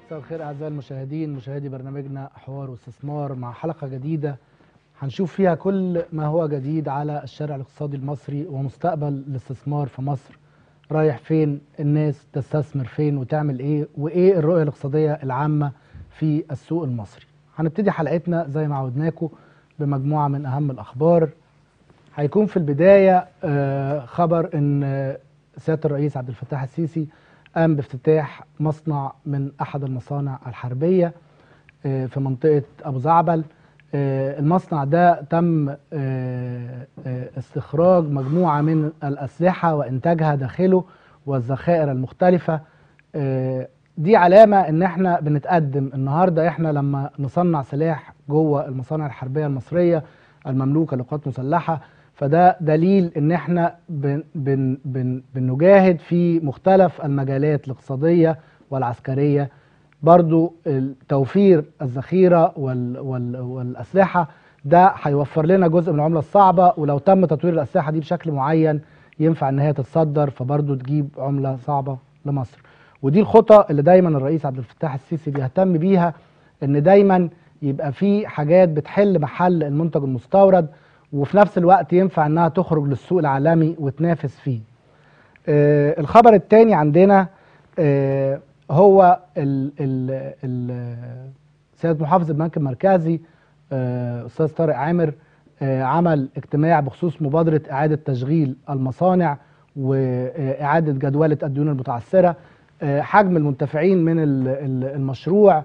مساء الخير أعزائي المشاهدين، مشاهدي برنامجنا حوار واستثمار مع حلقة جديدة هنشوف فيها كل ما هو جديد على الشارع الاقتصادي المصري ومستقبل الاستثمار في مصر. رايح فين؟ الناس تستثمر فين وتعمل ايه؟ وايه الرؤية الاقتصادية العامة في السوق المصري؟ هنبتدي حلقتنا زي ما عودناكم بمجموعة من أهم الأخبار. هيكون في البداية خبر ان سيادة الرئيس عبد الفتاح السيسي قام بافتتاح مصنع من أحد المصانع الحربية في منطقة أبو زعبل. المصنع ده تم استخراج مجموعة من الأسلحة وإنتاجها داخله والذخائر المختلفة. دي علامة إن إحنا بنتقدم النهاردة. إحنا لما نصنع سلاح جوه المصانع الحربية المصرية المملوكة لقوات مسلحة، فده دليل ان احنا بنجاهد في مختلف المجالات الاقتصادية والعسكرية. برضو توفير الذخيرة والأسلحة ده هيوفر لنا جزء من العملة الصعبة، ولو تم تطوير الأسلحة دي بشكل معين ينفع ان هي تتصدر، فبرضو تجيب عملة صعبة لمصر. ودي الخطة اللي دايما الرئيس عبد الفتاح السيسي بيهتم بيها، ان دايما يبقى في حاجات بتحل محل المنتج المستورد وفي نفس الوقت ينفع انها تخرج للسوق العالمي وتنافس فيه. الخبر الثاني عندنا هو سيادة محافظ البنك المركزي أستاذ طارق عامر عمل اجتماع بخصوص مبادرة إعادة تشغيل المصانع وإعادة جدولة الديون المتعثرة. حجم المنتفعين من المشروع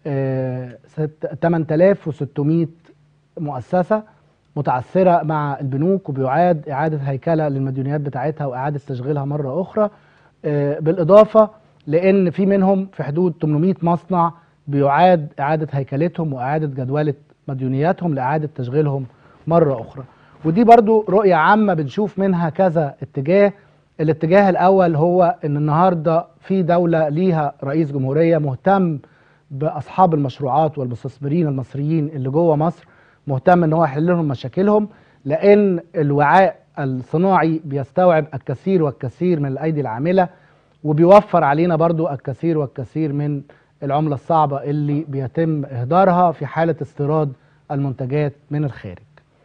8600 مؤسسة متعثرة مع البنوك، وبيعاد إعادة هيكلة للمديونيات بتاعتها وإعادة تشغيلها مرة أخرى. بالإضافة لأن في منهم في حدود 800 مصنع بيعاد إعادة هيكلتهم وإعادة جدولة مديونياتهم لإعادة تشغيلهم مرة أخرى. ودي برضو رؤية عامة بنشوف منها كذا اتجاه. الاتجاه الأول هو أن النهاردة في دولة ليها رئيس جمهورية مهتم بأصحاب المشروعات والمستثمرين المصريين اللي جوه مصر، مهتم ان هو يحل لهم مشاكلهم، لان الوعاء الصناعي بيستوعب الكثير والكثير من الايدي العامله، وبيوفر علينا برضو الكثير والكثير من العمله الصعبه اللي بيتم اهدارها في حاله استيراد المنتجات من الخارج.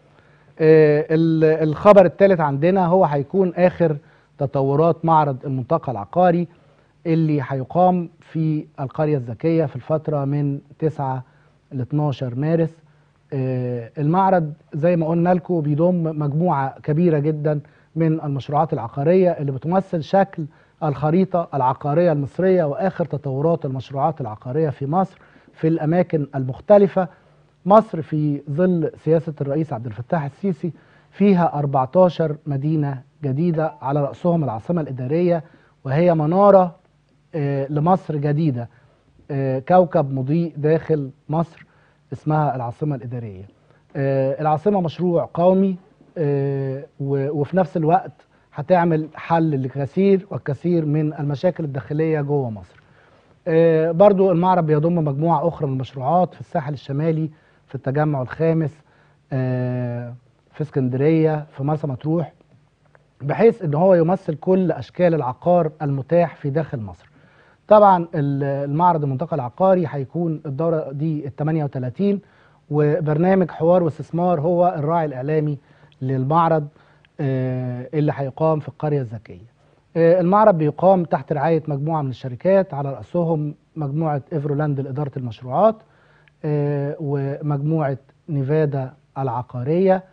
الخبر الثالث عندنا هو هيكون اخر تطورات معرض الملتقى العقاري اللي هيقام في القرية الذكية في الفترة من 9 ل 12 مارس. المعرض زي ما قلنا لكم بيضم مجموعة كبيرة جدا من المشروعات العقارية اللي بتمثل شكل الخريطة العقارية المصرية وآخر تطورات المشروعات العقارية في مصر في الأماكن المختلفة. مصر في ظل سياسة الرئيس عبد الفتاح السيسي فيها 14 مدينة جديدة، على رأسهم العاصمة الإدارية، وهي منارة لمصر جديدة، كوكب مضيء داخل مصر اسمها العاصمة الإدارية. العاصمة مشروع قومي، وفي نفس الوقت هتعمل حل لكثير والكثير من المشاكل الداخلية جوه مصر. برضو المعرض بيضم مجموعة أخرى من المشروعات في الساحل الشمالي، في التجمع الخامس، في اسكندرية، في مرسى مطروح، بحيث ان هو يمثل كل أشكال العقار المتاح في داخل مصر. طبعا المعرض الملتقى العقاري هيكون الدورة دي ال 38، وبرنامج حوار واستثمار هو الراعي الإعلامي للمعرض اللي هيقام في القرية الذكية. المعرض بيقام تحت رعاية مجموعة من الشركات، على رأسهم مجموعة إيفرولاند لإدارة المشروعات، ومجموعة نيفادا العقارية،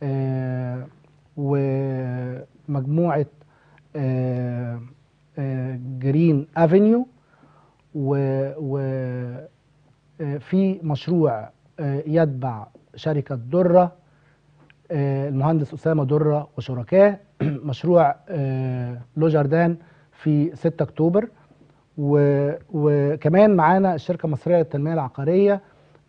ومجموعة جرين افينيو، وفي مشروع يتبع شركة درة، المهندس أسامة درة وشركاه، مشروع لو جاردان في 6 أكتوبر، وكمان معانا الشركة المصرية للتنمية العقارية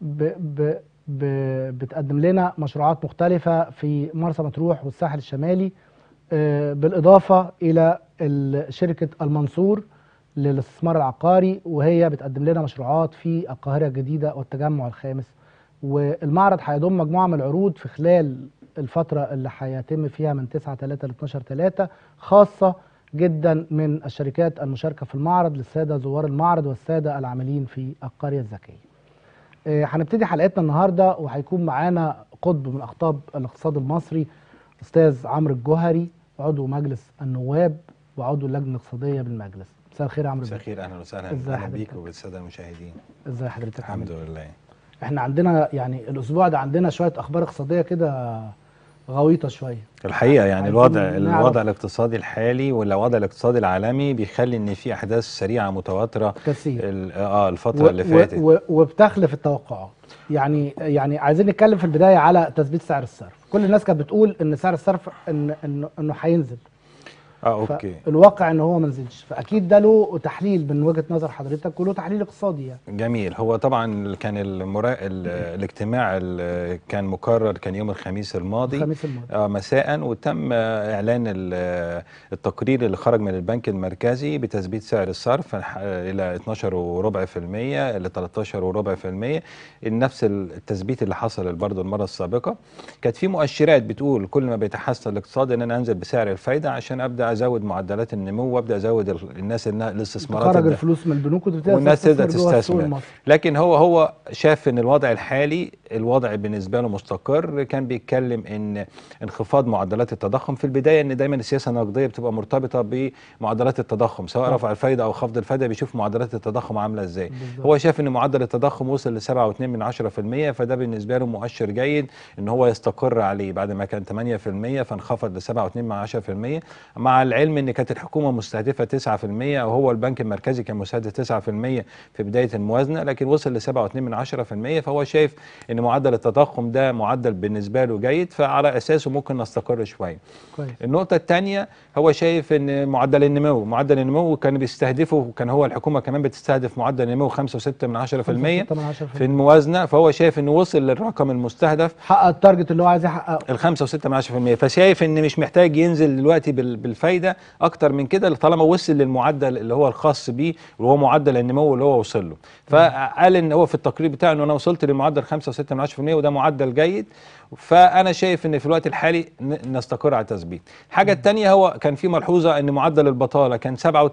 بتقدم لنا مشروعات مختلفة في مرسى مطروح والساحل الشمالي، بالإضافة إلى شركة المنصور للاستثمار العقاري، وهي بتقدم لنا مشروعات في القاهرة الجديدة والتجمع الخامس. والمعرض هيضم مجموعة من العروض في خلال الفترة اللي هيتم فيها من 9/3 ل 12/3، خاصة جدا من الشركات المشاركة في المعرض للسادة زوار المعرض والسادة العاملين في القرية الذكية. هنبتدي حلقتنا النهاردة وهيكون معانا قطب من أقطاب الاقتصاد المصري، أستاذ عمرو الجوهري، عضو مجلس النواب وعضو اللجنة الاقتصادية بالمجلس. مساء الخير يا عمرو. مساء الخير، أهلا وسهلا. أهلا بيك وبالسادة المشاهدين. ازي حضرتك؟ الحمد لله. احنا عندنا يعني الأسبوع ده عندنا شوية أخبار اقتصادية كده غويطة شوية الحقيقة، يعني الوضع الاقتصادي الحالي والوضع الاقتصادي العالمي بيخلي ان في احداث سريعة متواترة كثير الفترة اللي فاتت وبتخلف التوقعات. يعني عايزين نتكلم في البداية على تثبيت سعر الصرف. كل الناس كانت بتقول ان سعر الصرف انه هينزل. اوكي. الواقع ان هو ما نزلش، فاكيد ده له تحليل من وجهة نظر حضرتك وله تحليل اقتصادي يعني. جميل. هو طبعا كان الاجتماع اللي كان مقرر كان يوم الخميس الماضي مساء، وتم اعلان التقرير اللي خرج من البنك المركزي بتثبيت سعر الصرف الى 12.4% ل 13.4%، نفس التثبيت اللي حصل برضه المره السابقه. كانت في مؤشرات بتقول كل ما بيتحسن الاقتصاد ان انا انزل بسعر الفايده عشان ابدا ازود معدلات النمو وابدا ازود الناس انها الاستثمارات، تخرج الفلوس من البنوك والناس تبدا تستثمر. لكن هو شاف ان الوضع الحالي الوضع بالنسبه له مستقر. كان بيتكلم ان انخفاض معدلات التضخم في البدايه، ان دايما السياسه النقديه بتبقى مرتبطه بمعدلات التضخم، سواء رفع الفايده او خفض الفايده بيشوف معدلات التضخم عامله ازاي. هو شاف ان معدل التضخم وصل ل 7.2%، فده بالنسبه له مؤشر جيد ان هو يستقر عليه بعد ما كان 8%، فانخفض ل 7.2%، مع العلم ان كانت الحكومه مستهدفه 9% او هو البنك المركزي كان مستهدف 9% في بدايه الموازنه، لكن وصل ل 7.2%. فهو شايف ان معدل التضخم ده معدل بالنسبه له جيد، فعلى اساسه ممكن نستقر شويه. النقطه الثانيه، هو شايف ان معدل النمو كان بيستهدفه، كان هو الحكومه كمان بتستهدف معدل نمو 5.6% في الموازنه، فهو شايف انه وصل للرقم المستهدف، حقق التارجت اللي هو عايز يحققه ال 5.6%. فشايف ان مش محتاج ينزل دلوقتي بالفايده اكتر من كده طالما وصل للمعدل اللي هو الخاص بيه اللي هو معدل النمو اللي هو وصل له. فقال ان هو في التقرير بتاعه انه انا وصلت للمعدل 5.6% وده معدل جيد. فانا شايف ان في الوقت الحالي نستقر على التثبيت. الحاجه الثانيه، هو كان في ملحوظه ان معدل البطاله كان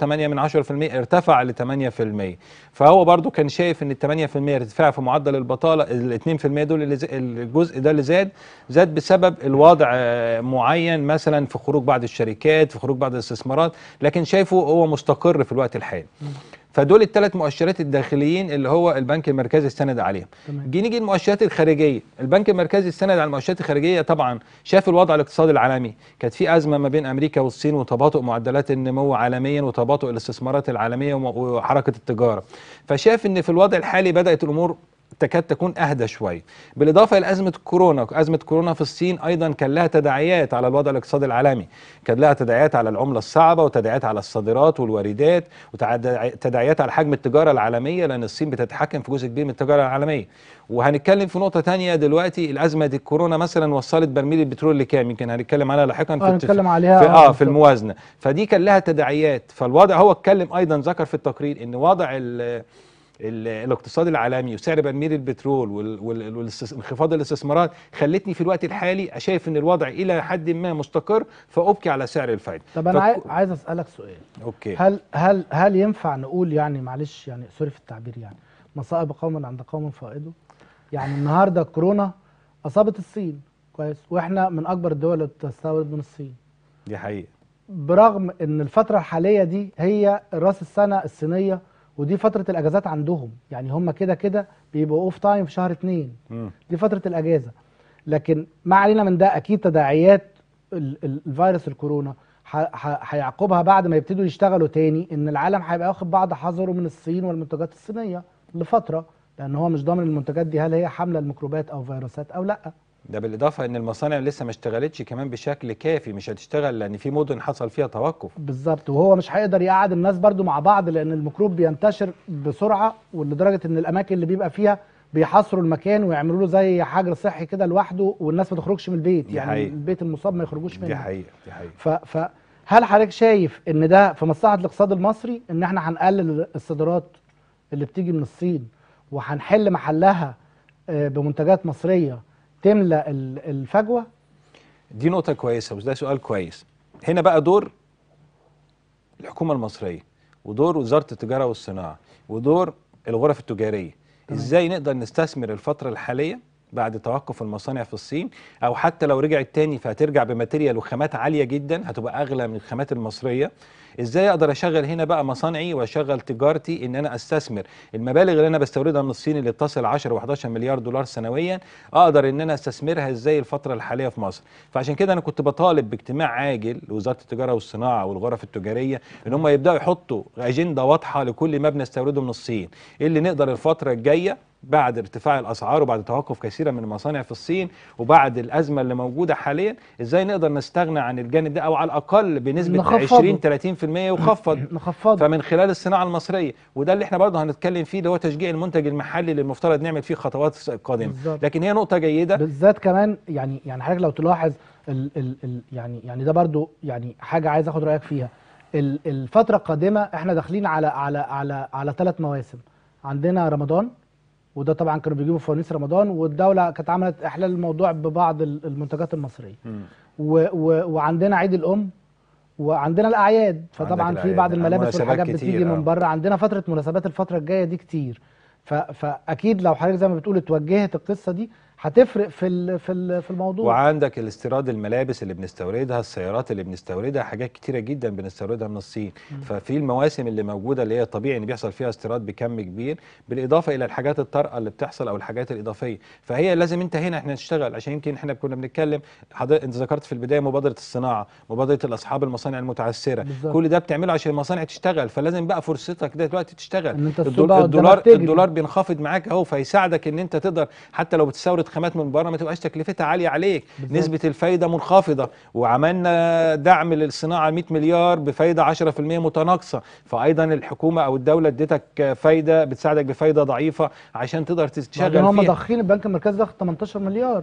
7.8% ارتفع ل 8%، فهو برضو كان شايف ان ال 8% ارتفاع في معدل البطاله، ال 2% دول الجزء ده اللي زاد بسبب الوضع معين، مثلا في خروج بعض الشركات، في خروج بعض الاستثمارات، لكن شايفه هو مستقر في الوقت الحالي. فدول الثلاث مؤشرات الداخليين اللي هو البنك المركزي استند عليهم. نيجي المؤشرات الخارجيه. البنك المركزي استند على المؤشرات الخارجيه، طبعا شاف الوضع الاقتصادي العالمي، كانت في ازمه ما بين امريكا والصين وتباطؤ معدلات النمو عالميا وتباطؤ الاستثمارات العالميه وحركه التجاره. فشاف ان في الوضع الحالي بدات الامور تكاد تكون اهدى شويه، بالاضافه الى ازمه كورونا في الصين ايضا كان لها تداعيات على الوضع الاقتصادي العالمي، كان لها تداعيات على العمله الصعبه وتداعيات على الصادرات والواردات وتداعيات على حجم التجاره العالميه، لان الصين بتتحكم في جزء كبير من التجاره العالميه. وهنتكلم في نقطه ثانيه دلوقتي، الازمه دي الكورونا مثلا وصلت برميل البترول لكام، يمكن هنتكلم عليها لاحقا في الموازنه، فدي كان لها تداعيات. فالوضع هو اتكلم ايضا ذكر في التقرير ان وضع الاقتصاد العالمي وسعر برميل البترول وانخفاض الاستثمارات خلتني في الوقت الحالي شايف ان الوضع الى حد ما مستقر، فابكي على سعر الفايده. طب انا عايز اسالك سؤال. اوكي. هل ينفع نقول، يعني معلش يعني سوري في التعبير، يعني مصائب قوم عند قوم فائده؟ يعني النهارده كورونا اصابت الصين، كويس، واحنا من اكبر الدول اللي بتستورد من الصين. دي حقيقه. برغم ان الفتره الحاليه دي هي راس السنه الصينيه، ودي فترة الأجازات عندهم، يعني هم كده بيبقوا أوف تايم في شهر 2، دي فترة الأجازة. لكن ما علينا من ده، أكيد تداعيات الفيروس الكورونا هيعقبها بعد ما يبتدوا يشتغلوا تاني، إن العالم هيبقى واخد بعض حذره من الصين والمنتجات الصينية لفترة، لأن هو مش ضامن المنتجات دي هل هي حاملة الميكروبات أو فيروسات أو لأ. ده بالاضافه ان المصانع لسه ما اشتغلتش كمان بشكل كافي، مش هتشتغل لان في مدن حصل فيها توقف. بالظبط، وهو مش هيقدر يقعد الناس برضو مع بعض، لان الميكروب بينتشر بسرعه، ولدرجه ان الاماكن اللي بيبقى فيها بيحاصروا المكان ويعملوا له زي حجر صحي كده لوحده، والناس ما تخرجش من البيت، يعني حقيقة. البيت المصاب ما يخرجوش منه. دي حقيقه. فهل حضرتك شايف ان ده في مصلحه الاقتصاد المصري، ان احنا هنقلل الصادرات اللي بتيجي من الصين وهنحل محلها بمنتجات مصريه تملى الفجوه؟ دي نقطة كويسة وده سؤال كويس. هنا بقى دور الحكومه المصريه ودور وزاره التجاره والصناعه ودور الغرف التجاريه، ازاي نقدر نستثمر الفتره الحاليه بعد توقف المصانع في الصين، او حتى لو رجعت تاني فهترجع بماتيريال وخامات عاليه جدا هتبقى اغلى من الخامات المصريه. ازاي اقدر اشغل هنا بقى مصانعي واشغل تجارتي ان انا استثمر المبالغ اللي انا بستوردها من الصين اللي بتصل 10 و11 مليار دولار سنويا، اقدر ان انا استثمرها ازاي الفتره الحاليه في مصر. فعشان كده انا كنت بطالب باجتماع عاجل لوزاره التجاره والصناعه والغرف التجاريه ان هم يبداوا يحطوا اجنده واضحه لكل ما بنستورده من الصين، ايه اللي نقدر الفتره الجايه بعد ارتفاع الاسعار وبعد توقف كثيرا من المصانع في الصين وبعد الازمه اللي موجوده حاليا، ازاي نقدر نستغنى عن الجانب ده او على الاقل بنسبه 20 30% يخفض نخفض فمن خلال الصناعه المصريه. وده اللي احنا برضه هنتكلم فيه اللي هو تشجيع المنتج المحلي اللي المفترض نعمل فيه خطوات قادمه. بالظبط. لكن هي نقطه جيده بالذات كمان يعني حضرتك لو تلاحظ يعني ده برضو يعني حاجه عايز اخد رايك فيها. الفتره القادمه احنا داخلين على 3 مواسم. عندنا رمضان، وده طبعا كانوا بيجيبوا فوانيس رمضان، والدوله كانت عملت احلال الموضوع ببعض المنتجات المصريه. وعندنا عيد الام، وعندنا الاعياد، فطبعا في بعض الملابس والحاجات بتيجي من بره. عندنا فتره مناسبات الفتره الجايه دي كتير. فاكيد لو حضرتك زي ما بتقول اتوجهت القصه دي هتفرق في الموضوع. وعندك الاستيراد الملابس اللي بنستوردها، السيارات اللي بنستوردها، حاجات كتيره جدا بنستوردها من الصين. ففي المواسم اللي موجوده اللي هي طبيعي ان بيحصل فيها استيراد بكم كبير، بالاضافه الى الحاجات الطارئه اللي بتحصل او الحاجات الاضافيه. فهي لازم انت هنا احنا نشتغل، عشان يمكن احنا كنا بنتكلم انت ذكرت في البدايه مبادره الصناعه، مبادره الاصحاب المصانع المتعثره، بالزبط. كل ده بتعمله عشان المصانع تشتغل. فلازم بقى فرصتك دلوقتي تشتغل. الدولار بينخفض معاك اهو، فيساعدك ان انت تقدر حتى لو بتستورد خامات من بره ما تبقاش تكلفتها عاليه عليك. بالزبط. نسبه الفايده منخفضه، وعملنا دعم للصناعه 100 مليار بفايده 10% متناقصه، فايضا الحكومه او الدوله اديتك فايده بتساعدك بفايده ضعيفه عشان تقدر تشتغل فيها. هم ضاخين البنك المركزي ضخ 18 مليار.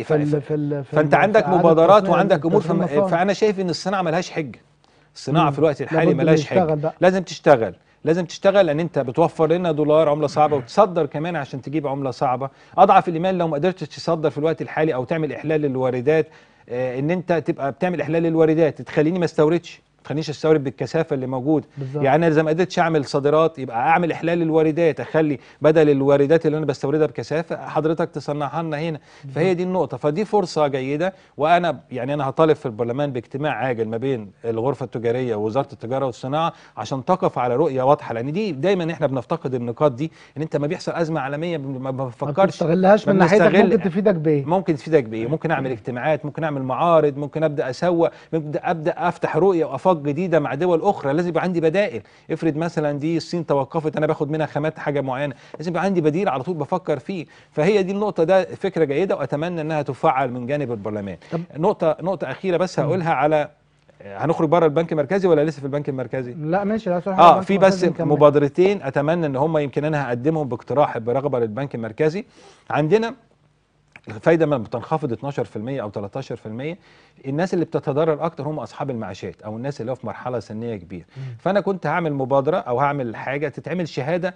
فانت عندك مبادرات وعندك امور. فانا شايف ان الصناعه ملهاش حجه. الصناعه في الوقت الحالي ملهاش حجه، لازم تشتغل. لازم تشتغل لان انت بتوفر لنا دولار عمله صعبه، وتصدر كمان عشان تجيب عمله صعبه. اضعف الايمان لو ما قدرتش تصدر في الوقت الحالي او تعمل احلال للواردات، ان انت تبقى بتعمل احلال للواردات تخليني ما استوردش، تخلينيش استورد بالكثافه اللي موجوده. يعني انا اذا ما قدرتش اعمل صادرات يبقى اعمل احلال للواردات، اخلي بدل الواردات اللي انا بستوردها بكثافه حضرتك تصنعها لنا هنا. فهي دي النقطه، فدي فرصه جيده. وانا يعني انا هطالب في البرلمان باجتماع عاجل ما بين الغرفه التجاريه ووزاره التجاره والصناعه عشان تقف على رؤيه واضحه، لان دي دايما احنا بنفتقد النقاط دي، ان انت ما بيحصل ازمه عالميه ما بفكرش، ما تستغلهاش من ناحيتك. ممكن تفيدك بايه؟ ممكن تفيدك بايه؟ ممكن اعمل اجتماعات، ممكن اعمل معارض، ممكن ابدا اسوق، ممكن ابدا افتح رؤيه وافاق جديده مع دول اخرى. لازم يبقى عندي بدائل. افرض مثلا دي الصين توقفت، انا باخد منها خامات حاجه معينه، لازم يبقى عندي بديل على طول بفكر فيه. فهي دي النقطه، ده فكره جيده واتمنى انها تفعل من جانب البرلمان. نقطه اخيره بس هقولها على هنخرج بره البنك المركزي ولا لسه في البنك المركزي؟ لا ماشي. في بس مبادرتين اتمنى ان هم يمكن انا هقدمهم باقتراح برغبه للبنك المركزي. عندنا الفايده ما بتنخفض 12% او 13%، الناس اللي بتتضرر اكتر هم اصحاب المعاشات او الناس اللي هو في مرحله سنيه كبيره. فانا كنت هعمل مبادره او هعمل حاجه تتعمل شهاده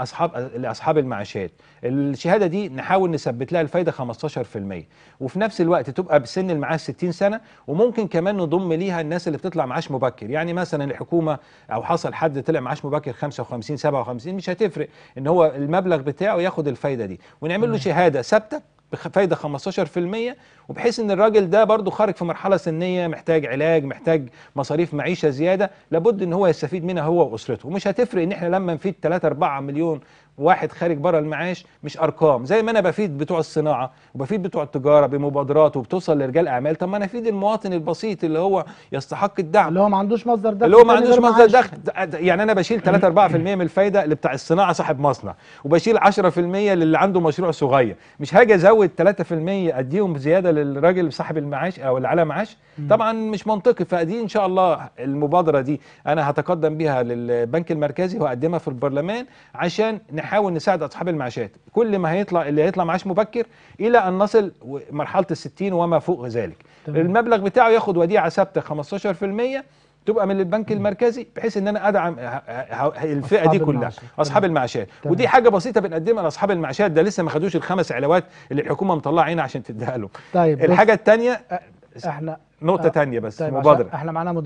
لاصحاب المعاشات. الشهاده دي نحاول نثبت لها الفايده 15%، وفي نفس الوقت تبقى بسن المعاش 60 سنه، وممكن كمان نضم ليها الناس اللي بتطلع معاش مبكر. يعني مثلا الحكومه او حصل حد طلع معاش مبكر 55 57، مش هتفرق ان هو المبلغ بتاعه ياخد الفايده دي، ونعمل له شهاده ثابته بفايده 15%، وبحيث ان الراجل ده برضو خارج في مرحله سنيه محتاج علاج، محتاج مصاريف معيشه زياده، لابد ان هو يستفيد منها هو واسرته. ومش هتفرق ان احنا لما نفيد 3 4 مليون واحد خارج بره المعاش، مش ارقام زي ما انا بفيد بتوع الصناعه وبفيد بتوع التجاره بمبادرات وبتوصل لرجال اعمال. طب ما انا افيد المواطن البسيط اللي هو يستحق الدعم، اللي هو ما عندوش مصدر دخل، اللي هو ما عندوش مصدر دخل. يعني انا بشيل 3 4% من الفايده اللي بتاع الصناعه صاحب مصنع، وبشيل 10% للي عنده مشروع صغير. مش هاجي ازود 3% اديهم زياده للراجل صاحب المعاش او اللي على معاش، طبعا مش منطقي. فدي ان شاء الله المبادره دي انا هتقدم بيها للبنك المركزي واقدمها في البرلمان عشان نحاول نساعد اصحاب المعاشات. كل ما اللي هيطلع معاش مبكر الى ان نصل مرحله ال60 وما فوق ذلك، المبلغ بتاعه ياخد وديعه ثابته 15% تبقى من البنك المركزي، بحيث ان انا ادعم الفئه دي كلها، اصحاب المعاشات. ودي حاجه بسيطه بنقدمها لاصحاب المعاشات، ده لسه ما خدوش ال5 علاوات اللي الحكومه مطلعه عينها عشان تديها لهم. طيب الحاجه الثانيه احنا نقطه ثانيه بس طيب مبادره. احنا معانا مداخله.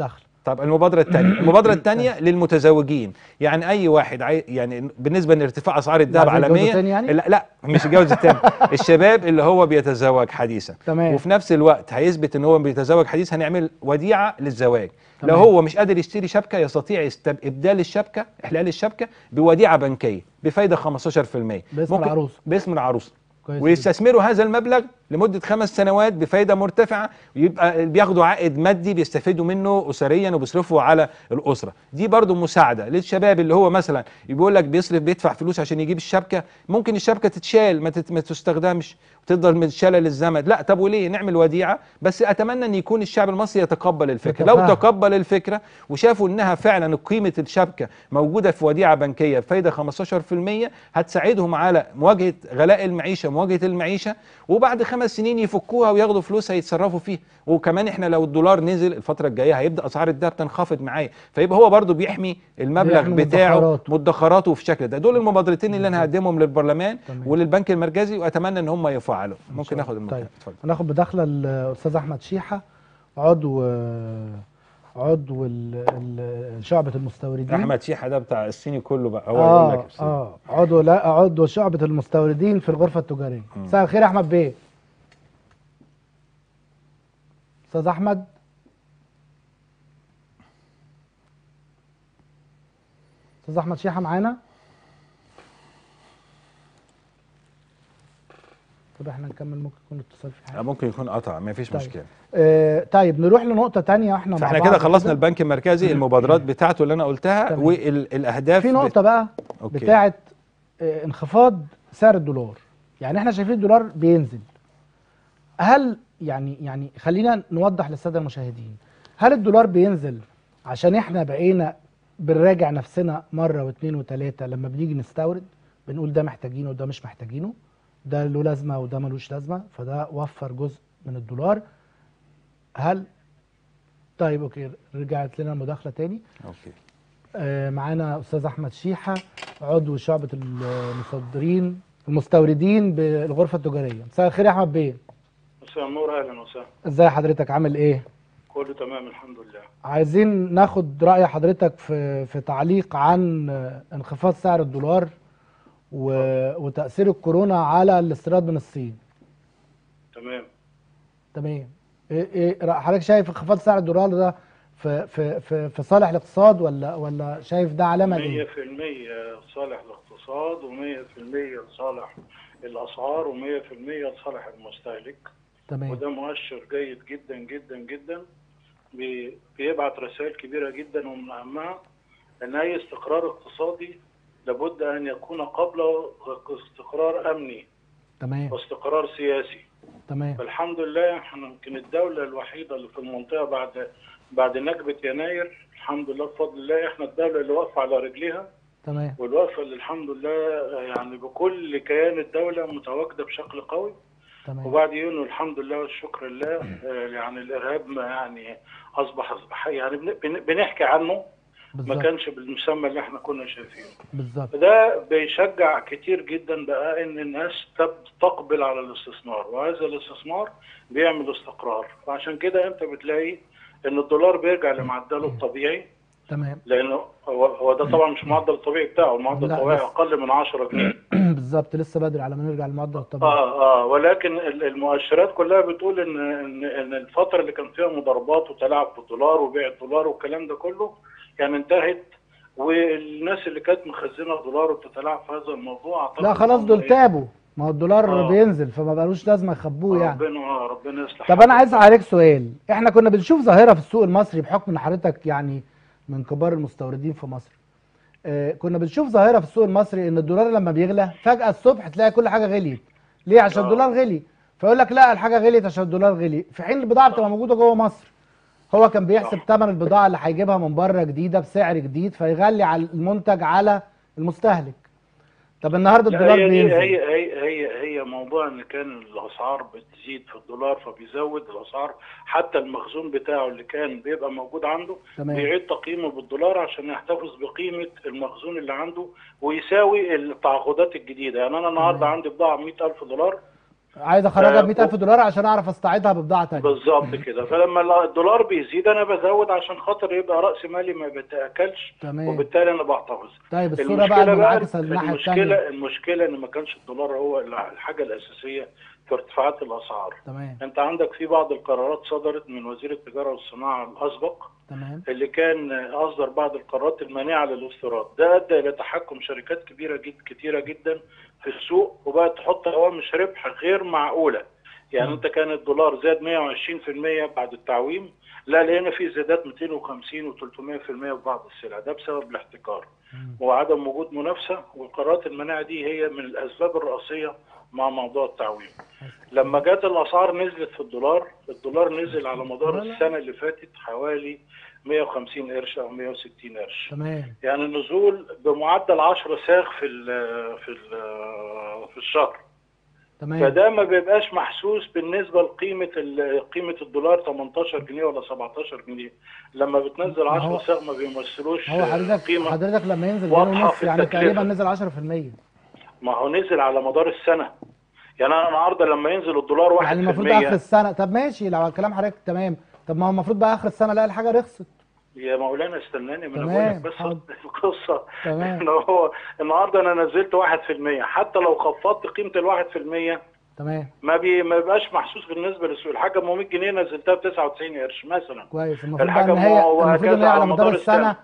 طب المبادرة الثانية للمتزوجين، يعني أي واحد يعني بالنسبة لارتفاع أسعار الذهب عالميا يعني؟ لا مش الجواز الثاني الشباب اللي هو بيتزوج حديثا تمام. وفي نفس الوقت هيثبت إن هو بيتزوج حديثا، هنعمل وديعة للزواج. تمام. لو هو مش قادر يشتري شبكة يستطيع إبدال الشبكة، إحلال الشبكة بوديعة بنكية بفايدة 15% باسم العروسة. باسم العروسة، كويس. ويستثمروا هذا المبلغ لمدة 5 سنوات بفايدة مرتفعة، ويبقى بياخدوا عائد مادي بيستفيدوا منه أسريا وبيصرفوا على الأسرة. دي برضو مساعدة للشباب اللي هو مثلا بيقول لك بيدفع فلوس عشان يجيب الشبكة، ممكن الشبكة تتشال ما تستخدمش وتفضل متشالة للزمن، لا طب وليه نعمل وديعة. بس أتمنى أن يكون الشعب المصري يتقبل الفكرة. لو تقبل الفكرة وشافوا أنها فعلا قيمة الشبكة موجودة في وديعة بنكية بفايدة 15% هتساعدهم على مواجهة غلاء المعيشة، مواجهة المعيشة، وبعد 5 سنين يفكوها وياخدوا فلوسها يتصرفوا فيها. وكمان احنا لو الدولار نزل الفترة الجاية هيبدأ أسعار الذهب تنخفض معايا، فيبقى هو برضو بيحمي المبلغ بتاعه مدخراته في الشكل ده. دول المبادرتين اللي انا هقدمهم للبرلمان وللبنك المركزي، واتمنى ان هم يفعلوا. ممكن ناخد المكان. طيب هناخد بداخله الاستاذ احمد شيحه، عضو شعبة المستوردين. احمد شيحه ده بتاع الصيني كله بقى، هو يقول لك عضو شعبة المستوردين في الغرفة التجارية. مساء الخير يا احمد بيه. استاذ احمد. استاذ احمد شيحه معانا؟ طب احنا نكمل، ممكن يكون اتصال في حاجه، ممكن يكون قطع، ما فيش مشكله. طيب نروح لنقطه ثانيه. فاحنا كده خلصنا البنك المركزي، المبادرات بتاعته اللي انا قلتها والاهداف. في نقطه بقى بتاعه انخفاض سعر الدولار. يعني احنا شايفين الدولار بينزل، هل يعني خلينا نوضح للساده المشاهدين، هل الدولار بينزل عشان احنا بقينا بنراجع نفسنا مره واثنين وثلاثه لما بنيجي نستورد، بنقول ده محتاجينه وده مش محتاجينه، ده له لازمه وده ملوش لازمه، فده وفر جزء من الدولار؟ هل طيب اوكي، رجعت لنا المداخله تاني. اوكي. معانا استاذ احمد شيحه، عضو شعبة المستوردين بالغرفه التجاريه. مساء الخير يا احمد بيه. مساء النور، اهلا وسهلا. ازي حضرتك، عامل ايه؟ كله تمام الحمد لله. عايزين ناخد راي حضرتك في تعليق عن انخفاض سعر الدولار وتاثير الكورونا على الاستيراد من الصين. تمام. ايه حضرتك شايف انخفاض سعر الدولار ده في صالح الاقتصاد ولا شايف ده علامه ايه؟ 100% صالح الاقتصاد، و100% لصالح الاسعار، و100% لصالح المستهلك. تمام. وده مؤشر جيد جدا جدا جدا، بيبعت رسائل كبيره جدا، ومن اهمها ان اي استقرار اقتصادي لابد ان يكون قبله استقرار امني. تمام. واستقرار سياسي. تمام. فالحمد لله احنا يمكن الدوله الوحيده اللي في المنطقه بعد نكبه يناير، الحمد لله بفضل الله احنا الدوله اللي واقفه على رجليها. تمام. والوقفه اللي الحمد لله يعني بكل كيان الدوله متواجده بشكل قوي. تمام. وبعد يونيو الحمد لله والشكر لله يعني الارهاب يعني اصبح يعني بنحكي عنه. بالزبط. ما كانش بالمسمى اللي احنا كنا شايفينه. بالظبط. ده بيشجع كتير جدا بقى ان الناس تقبل على الاستثمار، وهذا الاستثمار بيعمل استقرار. فعشان كده انت بتلاقي ان الدولار بيرجع لمعدله الطبيعي. تمام. لانه هو ده طبعا مش المعدل الطبيعي بتاعه، المعدل الطبيعي اقل من 10 جنيه. بالظبط، لسه بدري على ما نرجع للمعدل الطبيعي. ولكن المؤشرات كلها بتقول ان الفتره اللي كان فيها مضاربات وتلاعب في الدولار وبيع الدولار والكلام ده كله يعني انتهت، والناس اللي كانت مخزنه دولار وبتتلاعب في هذا الموضوع لا خلاص دول تابوا، ما هو الدولار بينزل فما بقالوش لازمه يخبوه يعني. ربنا يصلح. طب انا عايز اسالك سؤال، احنا كنا بنشوف ظاهره في السوق المصري بحكم ان حضرتك يعني من كبار المستوردين في مصر. كنا بنشوف ظاهره في السوق المصري ان الدولار لما بيغلى فجاه الصبح تلاقي كل حاجه غليت. ليه؟ عشان الدولار غلي، فيقول لك لا الحاجه غليت عشان الدولار غلي، في حين البضاعه بتبقى موجوده جوه مصر. هو كان بيحسب ثمن البضاعه اللي هيجيبها من بره جديده بسعر جديد فيغلي على المنتج على المستهلك. طب النهارده الدولار بينزل. هي موضوع ان كان الاسعار بتزيد في الدولار فبيزود الاسعار، حتى المخزون بتاعه اللي كان بيبقى موجود عنده بيعيد تقييمه بالدولار عشان يحتفظ بقيمه المخزون اللي عنده ويساوي التعاقدات الجديده. يعني انا النهارده عندي بضاعه ب $100,000، عايز اخرجها ب 100,000 دولار عشان اعرف استعيدها ببضاعه ثانيه. بالظبط كده. فلما الدولار بيزيد انا بزود عشان خاطر يبقى راس مالي ما بيتاكلش، تمام. وبالتالي انا بحتفظ. طيب الصوره بقى المنعكسه الناحيه الثانيه. المشكله ان ما كانش الدولار هو الحاجه الاساسيه في ارتفاعات الاسعار. تمام. انت عندك في بعض القرارات صدرت من وزير التجاره والصناعه الاسبق، تمام، اللي كان اصدر بعض القرارات المانعه للاستيراد، ده ادى الى تحكم شركات كتيره جدا في السوق، وبقت تحط هوامش ربح غير معقوله. يعني انت كان الدولار زاد 120% بعد التعويم، لا لقينا في زيادات 250 و300% في بعض السلع، ده بسبب الاحتكار وعدم وجود منافسه. والقرارات المناعه دي هي من الاسباب الرئيسيه مع موضوع التعويم. لما جت الاسعار نزلت في الدولار نزل على مدار السنه اللي فاتت حوالي 150 قرش او 160 قرش. تمام. يعني النزول بمعدل 10 ساغ في الشهر. تمام. فده ما بيبقاش محسوس بالنسبه لقيمه الدولار 18 جنيه ولا 17 جنيه. لما بتنزل 10 ساغ ما بيمثلوش قيمه. حضرتك لما ينزل جنيه ونص يعني تقريبا نزل 10%. ما هو نزل على مدار السنه. يعني انا النهارده لما ينزل الدولار 1% يعني المفروض اخر السنه. طب ماشي لو كلام حضرتك تمام. طب ما هو المفروض بقى اخر السنه الاقي الحاجه رخصت. يا مولانا استناني، ما انا بقول لك بس القصه. تمام. ان هو النهارده انا نزلت 1%، حتى لو خفضت قيمه ال 1% تمام ما بيبقاش محسوس بالنسبه للسوق. الحاجه ب 100 جنيه نزلتها ب 99 قرش مثلا. كويس. المفروض ان هي على مدار السنه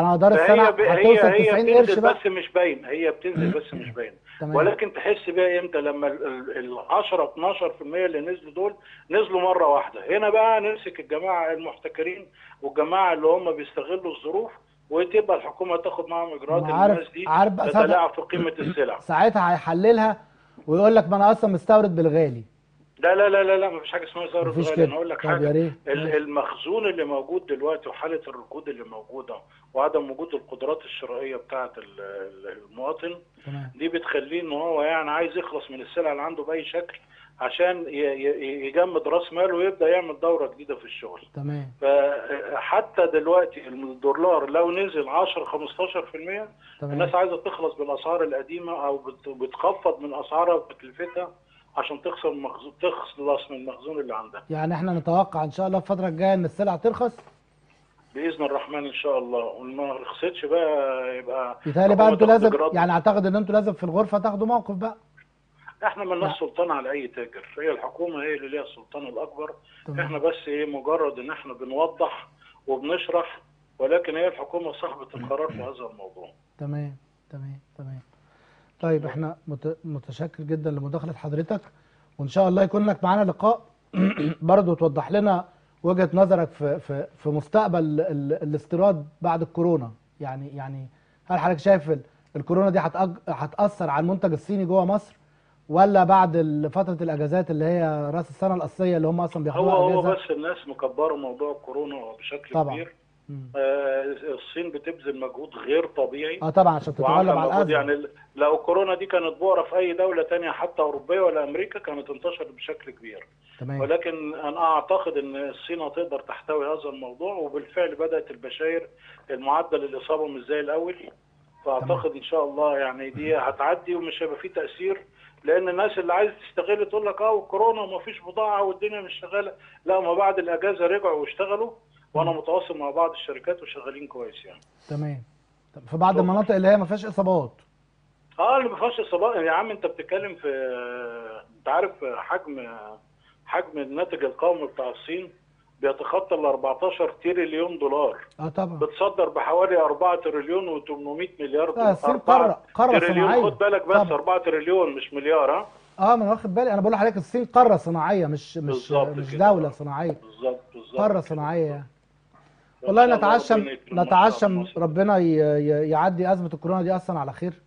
هتوصل 90 قرش بقى. بس مش باين، هي بتنزل بس مش باين. ولكن تحس بيها امتى؟ لما ال 10 12% اللي نزلوا دول نزلوا مره واحده. هنا بقى نمسك الجماعه المحتكرين والجماعه اللي هم بيستغلوا الظروف، وتبقى الحكومه تاخد معاهم اجراءات. الناس دي تتلاعب في قيمه السلع. ساعتها هيحللها ويقول لك ما انا اصلا مستورد بالغالي. لا لا لا لا لا، مفيش حاجه اسمها مستورد بالغالي. انا اقول لك حاجه، المخزون اللي موجود دلوقتي وحاله الركود اللي موجوده وعدم وجود القدرات الشرائيه بتاعه المواطن دي بتخليه ان هو يعني عايز يخلص من السلع اللي عنده باي شكل عشان يجمد راس ماله ويبدا يعمل دوره جديده في الشغل. تمام. فحتى دلوقتي الدولار لو نزل 10 15% الناس عايزه تخلص بالاسعار القديمه او بتخفض من اسعارها وتكلفتها عشان تخلص من المخزون اللي عندها. يعني احنا نتوقع ان شاء الله الفتره الجايه ان السلع ترخص باذن الرحمن ان شاء الله. وما رخصتش بقى يبقى يتهيألي بقى انتوا لازم، يعني اعتقد ان انتوا لازم في الغرفه تاخدوا موقف بقى. احنا مالناش سلطان على اي تاجر، هي الحكومه هي اللي ليها السلطان الاكبر. احنا بس مجرد ان احنا بنوضح وبنشرح، ولكن هي الحكومه صاحبه القرار في هذا الموضوع. تمام تمام تمام. طيب احنا متشكر جدا لمداخله حضرتك، وان شاء الله يكون لك معانا لقاء برضه توضح لنا وجهه نظرك في مستقبل الاستيراد بعد الكورونا. يعني هل حضرتك شايف الكورونا دي هتاثر على المنتج الصيني جوه مصر، ولا بعد فتره الاجازات اللي هي راس السنه الاصليه اللي هم اصلا بياخدوها اجازه؟ هو بس الناس مكبره موضوع الكورونا بشكل طبعا كبير. الصين بتبذل مجهود غير طبيعي طبعا عشان تتغلب على الازمه. يعني لو الكورونا دي كانت بؤره في اي دوله ثانيه حتى اوروبيه ولا امريكا كانت انتشرت بشكل كبير. تمام. ولكن انا اعتقد ان الصين هتقدر تحتوي هذا الموضوع، وبالفعل بدات البشاير المعدل الاصابه مش زي الاول. فاعتقد ان شاء الله يعني دي هتعدي ومش هيبقى فيه تاثير، لان الناس اللي عايزه تستغل تقول لك والكورونا وما فيش بضاعه والدنيا مش شغاله. لا، ما بعد الاجازه رجعوا واشتغلوا، وانا متواصل مع بعض الشركات وشغالين كويس يعني. تمام. في بعض المناطق اللي هي ما فيهاش اصابات. اللي ما فيهاش اصابات يا عم، انت بتتكلم في انت عارف حجم الناتج القومي بتاع الصين بيتخطى ال 14 تريليون دولار. طبعا. بتصدر بحوالي 4 تريليون و800 مليار دولار. الصين قاره صناعيه. خد بالك بس طبعا. 4 تريليون مش مليار. ما انا واخد بالي، انا بقول لحضرتك الصين قاره صناعيه مش دوله صناعيه. بالظبط قاره صناعيه يعني. والله نتعشم ربنا يعدي ازمه الكورونا دي اصلا على خير،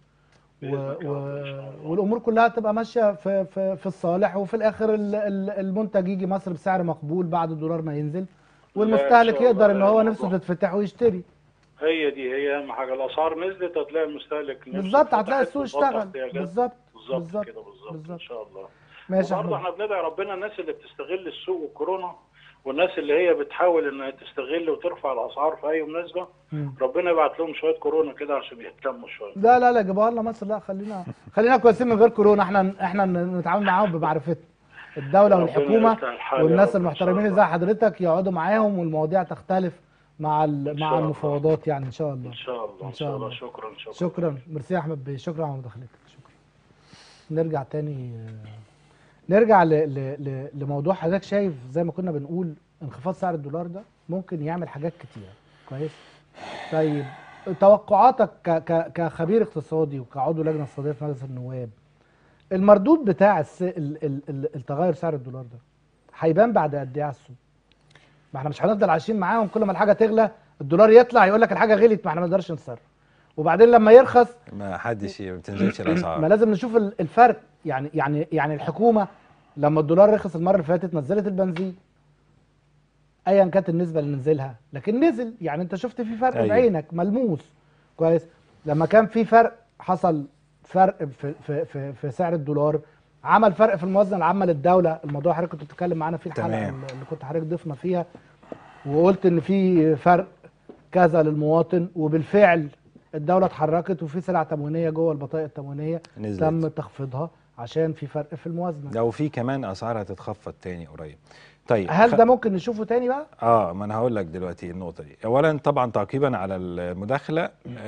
والامور كلها تبقى ماشيه في الصالح، وفي الاخر المنتج يجي مصر بسعر مقبول بعد الدولار ما ينزل، والمستهلك يقدر ان هو نفسه تتفتح ويشتري. هي اهم حاجه. الاسعار نزلت هتلاقي المستهلك بالظبط، هتلاقي السوق اشتغل. بالظبط كده بالظبط ان شاء الله. ماشي. برضه احنا بندعي ربنا الناس اللي بتستغل السوق والكورونا، والناس اللي هي بتحاول انها تستغل وترفع الاسعار في اي مناسبه، ربنا يبعت لهم شويه كورونا كده عشان يهتموا شويه. لا جيبوها لنا مصر. لا خلينا كويسين من غير كورونا. احنا نتعامل معاهم بمعرفتنا. الدوله ربنا والحكومه يصلح الحال يا والناس رب إن المحترمين شاء اللي زي الله. حضرتك يقعدوا معاهم والمواضيع تختلف مع شاء مع الله. المفاوضات يعني ان شاء الله. ان شاء الله. ان شاء الله. شكرا. شكرا ميرسي يا احمد بيه، شكرا على مداخلتك. شكرا. نرجع تاني، نرجع لموضوع حضرتك. شايف زي ما كنا بنقول انخفاض سعر الدولار ده ممكن يعمل حاجات كتير كويس. طيب توقعاتك كخبير اقتصادي وكعضو لجنه اقتصاديه في مجلس النواب، المردود بتاع التغير سعر الدولار ده هيبان بعد قد ايه على السوق؟ ما احنا مش هنفضل عايشين معاهم كل ما الحاجه تغلى الدولار يطلع يقول لك الحاجه غليت ما احنا ما نقدرش نتصرف، وبعدين لما يرخص ما حدش ما بتنزلش الاسعار. ما لازم نشوف الفرق. يعني الحكومه لما الدولار رخص المره اللي فاتت نزلت البنزين ايا كانت النسبه اللي نزلها، لكن نزل، يعني انت شفت في فرق أيوة. بعينك ملموس كويس. لما كان في فرق، حصل فرق في سعر الدولار، عمل فرق في الموازنه العامه للدوله. الموضوع حضرتك كنت بتتكلم معانا فيه الحلقه تمام. اللي كنت حضرتك ضيفنا فيها، وقلت ان في فرق كذا للمواطن، وبالفعل الدوله اتحركت وفي سلع تموينيه جوه البطائق التموينيه نزلت. تم تخفيضها عشان في فرق في الموازنه. لو في كمان اسعار هتتخفض تاني قريب. طيب هل ده ممكن نشوفه تاني بقى؟ ما انا هقول لك دلوقتي النقطه دي. اولا طبعا تعقيبا على المداخله،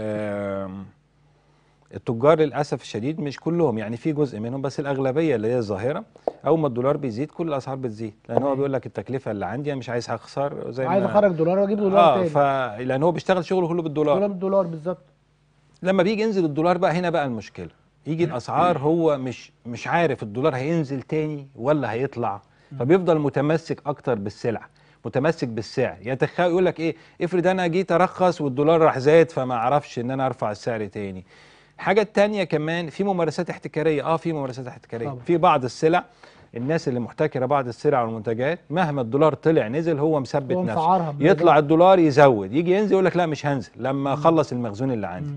التجار للاسف الشديد مش كلهم، يعني في جزء منهم بس الاغلبيه اللي هي الظاهره، اول ما الدولار بيزيد كل الاسعار بتزيد، لان هو بيقول لك التكلفه اللي عندي انا مش عايز اخسر، زي عايز ما اخرج دولار واجيب دولار تاني. لان هو بيشتغل شغله كله بالدولار. دولار بالدولار بالظبط. لما بيجي ينزل الدولار بقى هنا بقى المشكله، يجي الاسعار هو مش عارف الدولار هينزل تاني ولا هيطلع، فبيفضل متمسك اكتر بالسلع، متمسك بالسعر. يتخيل يقول لك ايه، افرض انا جيت ارخص والدولار راح زاد فما اعرفش ان انا ارفع السعر تاني. الحاجه التانيه كمان في ممارسات احتكاريه، في ممارسات احتكاريه طبعا. في بعض السلع، الناس اللي محتكره بعض السلع والمنتجات مهما الدولار طلع نزل هو مثبت نفسه، يطلع الدولار يزود، يجي ينزل يقول لك لا مش هنزل لما اخلص المخزون اللي عندي.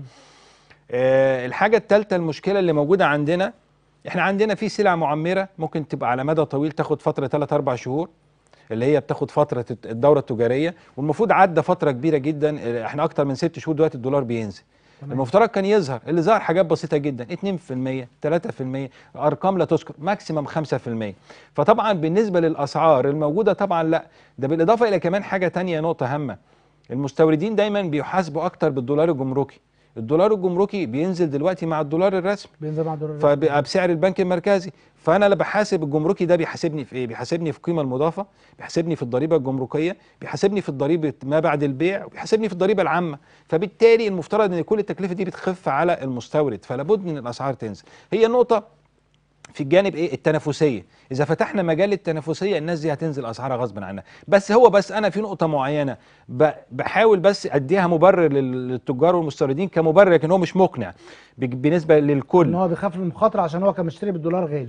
الحاجه الثالثه المشكله اللي موجوده عندنا، احنا عندنا في سلع معمره ممكن تبقى على مدى طويل تاخد فتره 3-4 شهور، اللي هي بتاخد فتره الدوره التجاريه، والمفروض عدى فتره كبيره جدا، احنا اكتر من 6 شهور دلوقتي الدولار بينزل. المفترض كان يظهر، اللي ظهر حاجات بسيطه جدا 2% 3%، ارقام لا تذكر، ماكسيمم 5%. فطبعا بالنسبه للاسعار الموجوده طبعا لا، ده بالاضافه الى كمان حاجه ثانيه، نقطه هامه، المستوردين دايما بيحاسبوا اكتر بالدولار الجمركي. الدولار الجمركي بينزل دلوقتي مع الدولار الرسمي، بينزل مع الدولار الرسمي فبقى بسعر البنك المركزي. فانا لا بحاسب الجمركي ده، بيحاسبني في ايه؟ بيحاسبني في القيمه المضافه، بيحاسبني في الضريبه الجمركيه، بيحاسبني في الضريبه ما بعد البيع، وبيحاسبني في الضريبه العامه. فبالتالي المفترض ان كل التكلفه دي بتخف على المستورد، فلا بد من الاسعار تنزل. هي النقطه في الجانب ايه؟ التنافسيه. اذا فتحنا مجال التنافسيه الناس دي هتنزل اسعارها غصب عنها. بس انا في نقطه معينه بحاول بس اديها مبرر للتجار والمستوردين كمبرر، لكن هو مش مقنع بالنسبه للكل. ان هو بيخاف من المخاطره عشان هو كان مشتري بالدولار غالي.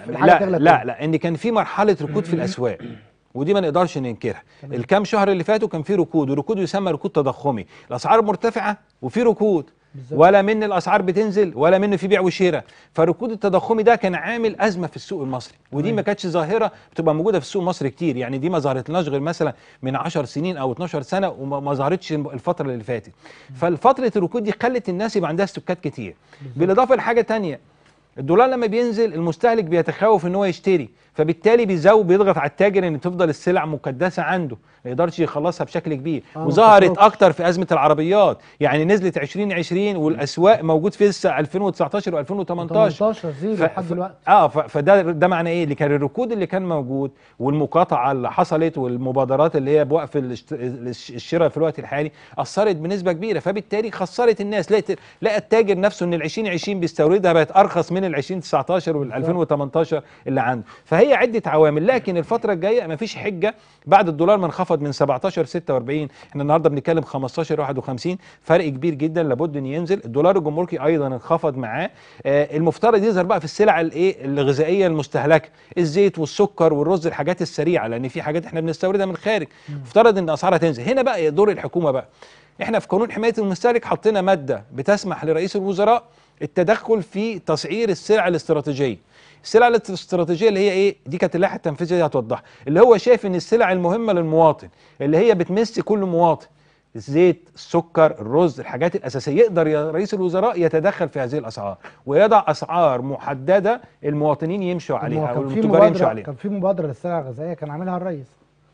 لا ان كان في مرحله ركود في الاسواق، ودي ما نقدرش ننكرها. الكام شهر اللي فاتوا كان في ركود، وركود يسمى ركود تضخمي، الاسعار مرتفعه وفي ركود بالزبط. ولا من الاسعار بتنزل ولا منه في بيع وشراء. فركود التضخمي ده كان عامل ازمه في السوق المصري، ودي ما كانتش ظاهره بتبقى موجوده في السوق المصري كتير، يعني دي ما ظهرتلناش غير مثلا من 10 سنين او 12 سنه، وما ظهرتش الفتره اللي فاتت. فالفتره الركود دي خلت الناس يبقى عندها استوكات كتير. بالاضافه لحاجه ثانيه، الدولار لما بينزل المستهلك بيتخوف ان هو يشتري، فبالتالي بيضغط على التاجر ان تفضل السلع مكدسه عنده، ما يقدرش يخلصها بشكل كبير. وظهرت اكتر في ازمه العربيات، يعني نزلت 2020 والاسواق موجود في لسه 2019 و2018 زيرو لحد دلوقتي. فده معنى ايه؟ اللي كان الركود اللي كان موجود والمقاطعه اللي حصلت والمبادرات اللي هي بوقف الشراء في الوقت الحالي اثرت بنسبه كبيره، فبالتالي خسرت الناس. لقى التاجر نفسه ان ال 2020 بيستوردها بقت ارخص من ال 2019 وال 2018 اللي عنده. فهي عده عوامل، لكن الفتره الجايه مفيش حجه بعد الدولار ما انخفض من 17 46، احنا النهارده بنتكلم 15 51، فرق كبير جدا لابد ان ينزل. الدولار الجمركي ايضا انخفض معاه. المفترض يظهر بقى في السلع الغذائيه المستهلكه، الزيت والسكر والرز، الحاجات السريعه، لان في حاجات احنا بنستوردها من الخارج، مفترض ان اسعارها تنزل. هنا بقى دور الحكومه بقى. احنا في قانون حمايه المستهلك حطينا ماده بتسمح لرئيس الوزراء التدخل في تسعير السلع الاستراتيجيه. السلع الاستراتيجيه اللي هي ايه؟ دي كانت اللائحه التنفيذيه دي هتوضحها، اللي هو شايف ان السلع المهمه للمواطن اللي هي بتمس كل مواطن، الزيت، السكر، الرز، الحاجات الاساسيه، يقدر يا رئيس الوزراء يتدخل في هذه الاسعار ويضع اسعار محدده المواطنين يمشوا عليها او التجار يمشوا عليها. كان في مبادره للسلع الغذائيه كان عاملها الرئيس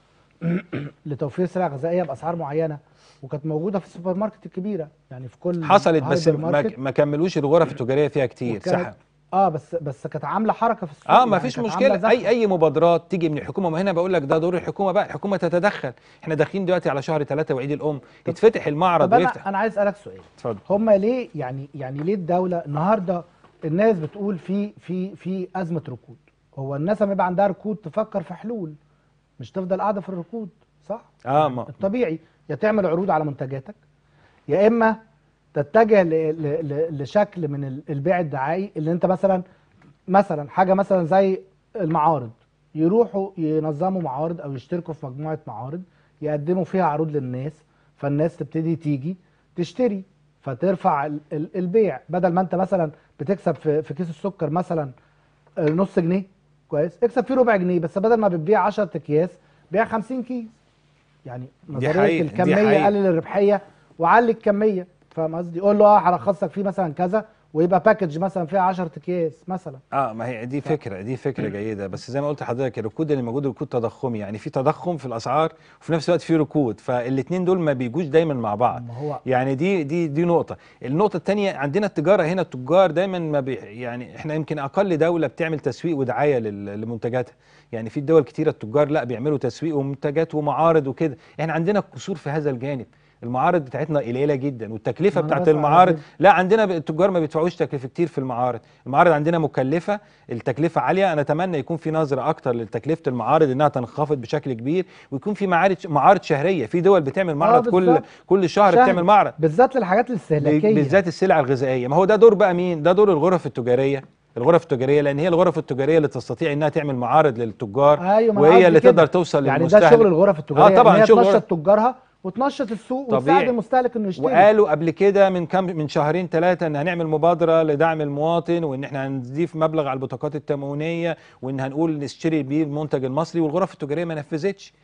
لتوفير سلع غذائيه باسعار معينه، وكانت موجوده في السوبر ماركت الكبيره، يعني في كل حصلت بس هايبر ما كملوش الغرف التجاريه فيها كتير، وكانت- سحب. بس كانت عامله حركه في السوق، ما يعني فيش كانت مشكله، عاملة زحمة. اي مبادرات تيجي من الحكومه، ما هنا بقول لك ده دور الحكومه بقى، الحكومه تتدخل. احنا داخلين دلوقتي على شهر 3 وعيد الام، يتفتح المعرض طب ويفتح. انا عايز اسالك سؤال. اتفضل. هم ليه يعني ليه الدوله النهارده الناس بتقول في ازمه ركود؟ هو الناس لما يبقى عندها ركود تفكر في حلول، مش تفضل قاعده في الركود، صح؟ ما الطبيعي يا تعمل عروض على منتجاتك، يا اما تتجه لشكل من البيع الدعائي، اللي انت مثلا حاجه مثلا زي المعارض، يروحوا ينظموا معارض او يشتركوا في مجموعه معارض يقدموا فيها عروض للناس، فالناس تبتدي تيجي تشتري فترفع البيع. بدل ما انت مثلا بتكسب في كيس السكر مثلا نص جنيه، كويس، اكسب فيه ربع جنيه، بس بدل ما بتبيع 10 اكياس بيع 50 كيس. يعني نظريه الكميه قلل الربحيه وعلي الكميه، فاهم قصدي؟ قول له هرخص لك فيه مثلا كذا، ويبقى باكج مثلا فيها 10 اكياس مثلا. ما هي دي فكره جيده، بس زي ما قلت لحضرتك الركود اللي موجود ركود تضخمي، يعني في تضخم في الاسعار وفي نفس الوقت في ركود، فالاثنين دول ما بيجوش دايما مع بعض. يعني دي نقطه. النقطه الثانيه عندنا التجاره هنا، التجار دايما ما يعني احنا يمكن اقل دوله بتعمل تسويق ودعايه لمنتجاتها. يعني في دول كتيره التجار لا بيعملوا تسويق ومنتجات ومعارض وكده، احنا عندنا قصور في هذا الجانب. المعارض بتاعتنا قليله جدا، والتكلفه بتاعت المعارض لا عندنا التجار ما بيدفعوش تكلفه كتير في المعارض عندنا مكلفه، التكلفه عاليه. انا اتمنى يكون في نظره اكتر لتكلفه المعارض انها تنخفض بشكل كبير، ويكون في معارض شهريه. في دول بتعمل معرض كل شهر بتعمل معرض بالذات للحاجات الاستهلاكيه، بالذات السلع الغذائيه. ما هو ده دور بقى مين؟ ده دور الغرف التجاريه. لان هي الغرف التجاريه اللي تستطيع انها تعمل معارض للتجار. أيوة، وهي اللي تقدر توصل يعني للمستهلك. ده شغل الغرف التجاريه، طبعا هي شغل تنشط تجارها وتنشط السوق وتساعد المستهلك انه يشتري. وقالوا قبل كده من شهرين 3 ان هنعمل مبادره لدعم المواطن، وان احنا هنضيف مبلغ على البطاقات التموينيه، وان هنقول نشتري بيه المنتج المصري، والغرف التجاريه ما نفذتش.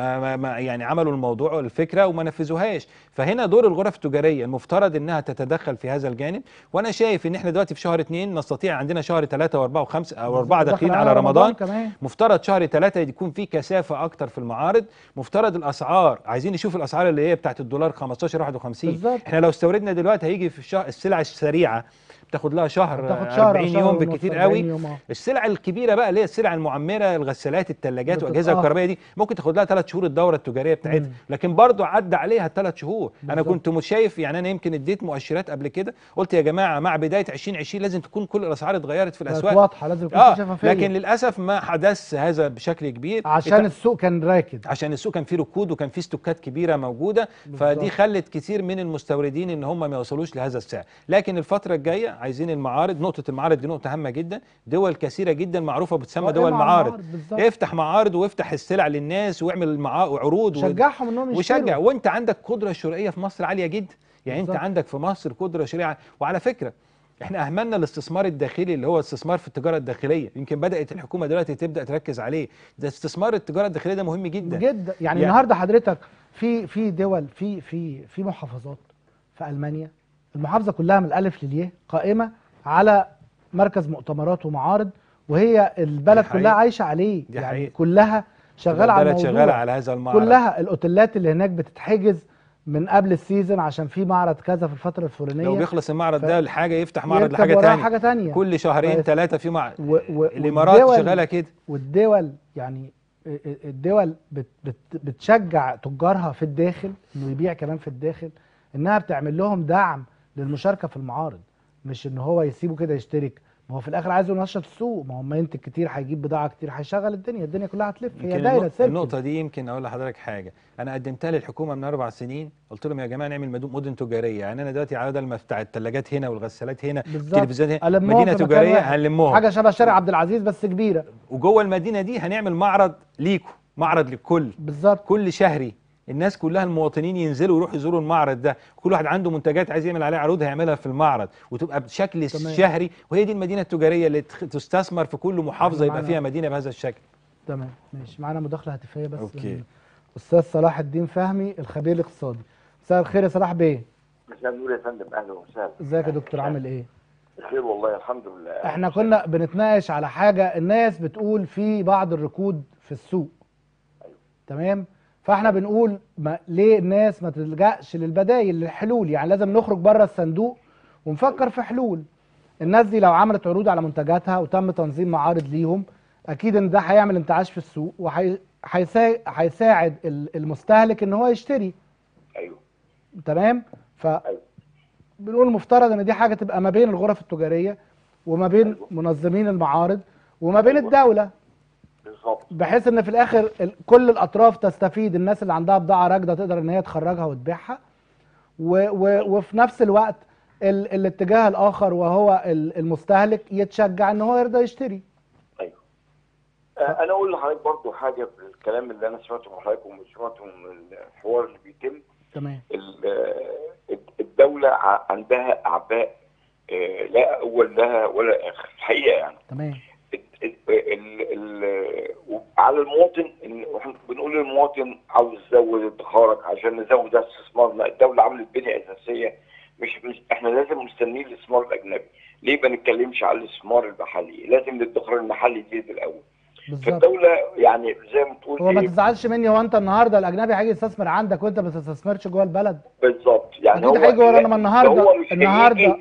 ما يعني عملوا الموضوع والفكره وما نفذوهاش. فهنا دور الغرف التجاريه المفترض انها تتدخل في هذا الجانب. وانا شايف ان احنا دلوقتي في شهر 2 نستطيع، عندنا شهر 3 و4 و5 او 4 داخلين على رمضان كمان. مفترض شهر 3 يكون في كثافه اكتر في المعارض. مفترض الاسعار، عايزين نشوف الاسعار اللي هي بتاعت الدولار 15 51. احنا لو استوردنا دلوقتي هيجي في الشهر السلع السريعه بتاخد لها شهر 40 يوم بالكتير قوي. السلع الكبيره بقى اللي هي السلع المعمره، الغسالات، الثلاجات واجهزه الكهربائيه دي ممكن تاخد لها 3 شهور الدوره التجاريه بتاعتها، لكن برضو عدى عليها 3 شهور. انا كنت شايف، يعني انا يمكن اديت مؤشرات قبل كده، قلت يا جماعه مع بدايه 2020 لازم تكون كل الاسعار اتغيرت في الاسواق واضحه، لازم يكون في شفافيه. لكن للاسف ما حدث هذا بشكل كبير، عشان السوق كان راكد، عشان السوق كان فيه ركود وكان فيه ستوكات كبيره موجوده. فدي خلت كتير من المستوردين ان هم ما يوصلوش لهذا السعر. لكن الفطره الجايه عايزين المعارض. نقطه المعارض دي نقطه هامه جدا. دول كثيره جدا معروفه بتسمى دول معارض. افتح معارض وافتح السلع للناس واعمل عروض شجعهم انهم يشتروا. وشجع. وانت عندك قدره شرائيه في مصر عاليه جدا، يعني انت عندك في مصر قدره شرائيه. وعلى فكره احنا اهملنا الاستثمار الداخلي اللي هو الاستثمار في التجاره الداخليه. يمكن بدات الحكومه دلوقتي تبدا تركز عليه. ده استثمار التجاره الداخليه ده مهم جدا جدا. يعني النهارده حضرتك في دول في محافظات في المانيا، المحافظه كلها من الالف للياء قائمه على مركز مؤتمرات ومعارض، وهي البلد كلها عايشه عليه. يعني كلها شغاله على الموضوع، شغاله على هذا المعرض. كلها الاوتيلات اللي هناك بتتحجز من قبل السيزون عشان في معرض كذا في الفتره الفلانيه. لو بيخلص المعرض ده الحاجه يفتح معرض لحاجه ثانيه. كل شهرين 3 في معرض. الامارات شغاله كده. والدول يعني الدول بتشجع تجارها في الداخل انه يبيع كمان في الداخل، انها بتعمل لهم دعم للمشاركه في المعارض، مش ان هو يسيبه كده يشترك. ما هو في الاخر عايز ينشط السوق، ما هو ما ينتج كتير هيجيب بضاعه كتير هيشغل الدنيا كلها هتلف. هي دايره سلك. النقطه دي يمكن اقول لحضرتك حاجه انا قدمتها للحكومه من 4 سنين، قلت لهم يا جماعه نعمل مدن تجاريه. يعني انا دلوقتي بدل ما بتاع الثلاجات هنا والغسالات هنا التلفزيونات هنا مدينه تجاريه هنلمهم حاجه شبه شارع عبد العزيز بس كبيره، وجوه المدينه دي هنعمل معرض ليكم، معرض للكل بالظبط، كل شهري. الناس كلها المواطنين ينزلوا يروحوا يزوروا المعرض ده، كل واحد عنده منتجات عايز يعمل عليها عروض هيعملها في المعرض وتبقى بشكل شهري. وهي دي المدينه التجاريه اللي تستثمر في كل محافظه يبقى فيها مدينه بهذا الشكل. تمام ماشي. معانا مداخله هاتفيه بس. اوكي. استاذ صلاح الدين فهمي الخبير الاقتصادي. مساء الخير يا صلاح بيه. مساء النور يا فندم، اهلا وسهلا. ازيك يا دكتور، عامل ايه؟ بخير والله الحمد لله. احنا كنا بنتناقش على حاجه، الناس بتقول في بعض الركود في السوق. أيوة. تمام. فاحنا بنقول ليه الناس ما تلجأش للبدايل، للحلول؟ يعني لازم نخرج بره الصندوق ونفكر في حلول. الناس دي لو عملت عروض على منتجاتها وتم تنظيم معارض ليهم، اكيد ان ده هيعمل انتعاش في السوق وهيساعد المستهلك ان هو يشتري. ايوه تمام. ايوه. بنقول مفترض ان دي حاجه تبقى ما بين الغرف التجاريه وما بين أيوة. منظمين المعارض وما بين أيوة. الدوله، بالظبط، بحيث ان في الاخر كل الاطراف تستفيد. الناس اللي عندها بضاعه راكده تقدر ان هي تخرجها وتبيعها، وفي نفس الوقت الاتجاه الاخر وهو المستهلك يتشجع ان هو يرضى يشتري. ايوه. انا اقول لحضرتك برضو حاجه في الكلام اللي انا سمعته من حضرتك وسمعته من الحوار اللي بيتم. تمام. الدوله عندها اعباء لا اول لها ولا اخر الحقيقه يعني. تمام. على المواطن، احنا بنقول للمواطن عاوز تزود ادخارك عشان نزود استثمارنا. الدوله عملت بنيه اساسيه، مش احنا لازم مستنيين الاستثمار الاجنبي. ليه ما نتكلمش على الاستثمار المحلي؟ لازم الادخار المحلي يزيد الاول. بالظبط. فالدوله يعني زي ما تقول هو ما تزعلش مني، هو انت النهارده الاجنبي هيجي يستثمر عندك وانت ما بتستثمرش جوه البلد؟ بالظبط. يعني اكيد هيجي ورانا. ما النهارده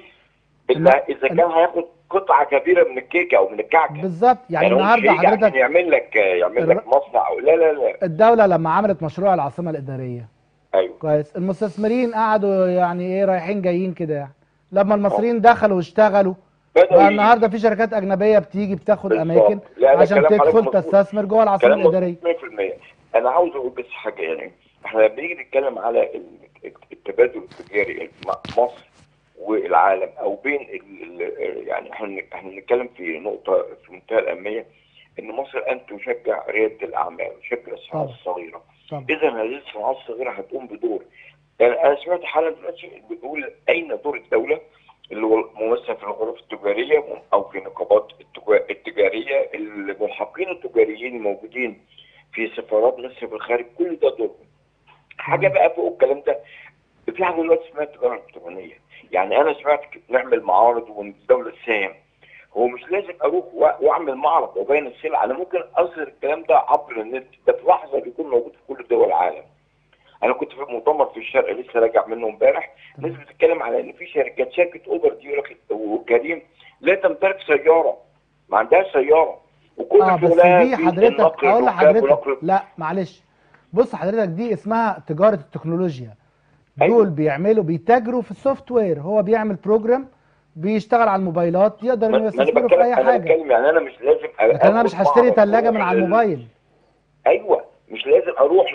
اذا كان هياخد قطعه كبيره من الكيكه او من الكعكه. بالظبط. يعني هو النهارده مش هيجي حضرتك عشان يعمل لك مصنع او لا. الدوله لما عملت مشروع العاصمه الاداريه، ايوه كويس، المستثمرين قعدوا يعني ايه رايحين جايين كده يعني. لما المصريين دخلوا واشتغلوا بقى النهارده في شركات اجنبيه بتيجي بتاخد اماكن عشان تدخل تستثمر جوه العاصمه الاداريه. 100%. انا عاوز اقول بس حاجه، يعني احنا بنيجي نتكلم على التبادل التجاري مصر والعالم او بين يعني احنا بنتكلم في نقطه في منتهى الاهميه، ان مصر الان تشجع رياده الاعمال وتشجع الصناعات الصغيره. اذا هذه الصناعات الصغيره هتقوم بدور. يعني انا سمعت حالا دلوقتي بتقول اين دور الدوله اللي هو ممثل في الغرف التجاريه او في النقابات التجاريه، الملحقين التجاريين الموجودين في سفارات مصر في الخارج، كل ده دور. حاجه بقى فوق الكلام ده، في حاجه دلوقتي اسمها التجاره الالكترونيه. يعني انا سمعت نعمل معارض والدوله تساهم. هو مش لازم اروح واعمل معرض وابين السلعه، انا ممكن اظهر الكلام ده عبر النت، ده في لحظه بيكون موجود في كل دول العالم. انا كنت في مؤتمر في الشرق لسه راجع منه امبارح، ناس بتتكلم على ان في شركه اوبر دي وكريم لا تمتلك سياره، ما عندهاش سياره، وكل بس دي حضرتك هقول لحضرتك، لا معلش، بص حضرتك، دي اسمها تجاره التكنولوجيا. دول بيعملوا بيتاجروا في السوفت وير، هو بيعمل بروجرام بيشتغل على الموبايلات، يقدر انه يستثمر في اي حاجه. انا بتكلم يعني انا مش لازم لكن انا مش هشتري ثلاجه من على الموبايل. ايوه، مش لازم اروح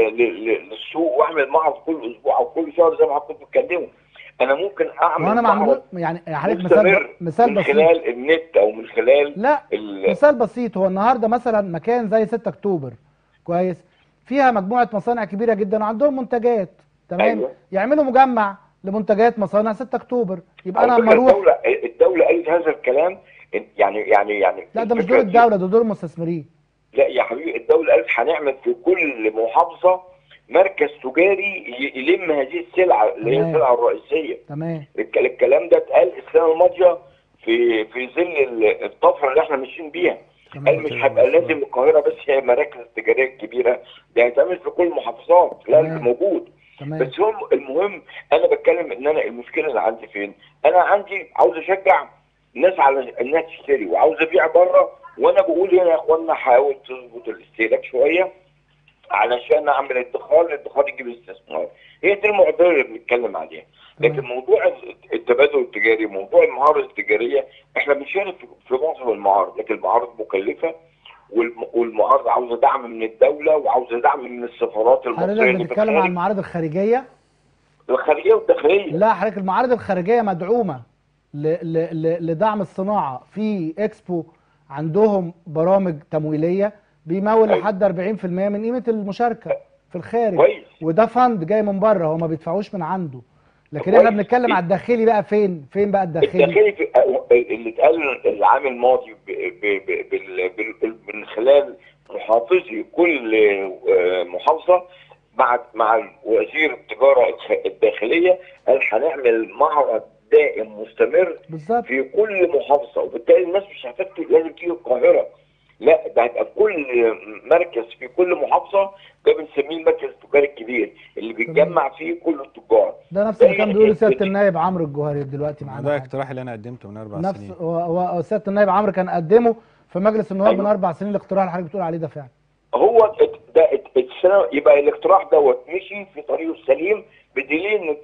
للسوق واعمل معرض كل اسبوع او كل شهر زي ما حضرتك بتتكلموا. انا ممكن اعمل معرض يعني حضرتك مثال من بسيط خلال النت او من خلال مثال بسيط. هو النهارده مثلا مكان زي 6 اكتوبر، كويس، فيها مجموعه مصانع كبيره جدا وعندهم منتجات. تمام. أيوة. يعملوا مجمع لمنتجات مصانع 6 اكتوبر، يبقى انا لما اروح. الدوله قالت هذا الكلام، يعني لا، ده مش دور الدوله، ده دور المستثمرين. لا يا حبيبي، الدوله قالت هنعمل في كل محافظه مركز تجاري يلم هذه السلعه اللي هي السلعه الرئيسيه. تمام. الكلام ده اتقال السنه الماضيه في ظل الطفره اللي احنا ماشيين بيها. قال مش هيبقى لازم القاهره بس هي المراكز التجاريه الكبيره، ده هيتعمل في كل المحافظات. لا، اللي موجود. تمام. بس هو المهم انا بتكلم ان انا المشكله اللي عندي فين؟ انا عندي عاوز اشجع الناس على انها تشتري وعاوز ابيع بره، وانا بقول هنا يا اخوانا حاول تظبط الاستهلاك شويه علشان اعمل الادخار يجيب الاستثمار. هي دي المعضله اللي بنتكلم عليها. لكن موضوع التبادل التجاري، موضوع المعارض التجاريه، احنا بنشارك في معظم المعارض، لكن المعارض مكلفه، والمعارض عاوزه دعم من الدوله وعاوزه دعم من السفارات المصريه اللي حضرتك بتتكلم عن المعارض الخارجيه؟ الخارجيه والداخليه. لا حضرتك، المعارض الخارجيه مدعومه لدعم الصناعه. في اكسبو عندهم برامج تمويليه بيمول لحد 40% من قيمه المشاركه في الخارج. كويس. وده فند جاي من بره، هو ما بيدفعوش من عنده. لكن احنا بنتكلم على الداخلي بقى. فين بقى الداخلي؟ الداخلي اللي اتقال العام الماضي من خلال محافظي كل محافظه مع وزير التجاره الداخليه قال هنعمل معرض دائم مستمر بالظبط. في كل محافظه، وبالتالي الناس مش هتفتي لازم تيجي القاهره، لا ده هيبقى في كل مركز في كل محافظه، ده بنسميه المركز التجاري الكبير اللي بيتجمع فيه كل التجار. ده نفس اللي كان بيقوله سياده النائب عمرو الجوهري دلوقتي معانا. ده اقتراح اللي انا قدمته من 4 نفس سنين. هو سياده النائب عمرو كان قدمه في مجلس النواب أيوة. من 4 سنين، الاقتراح اللي حضرتك بتقول عليه ده فعلا. هو ده السنه يبقى الاقتراح دوت مشي في طريقه السليم، بدليل ان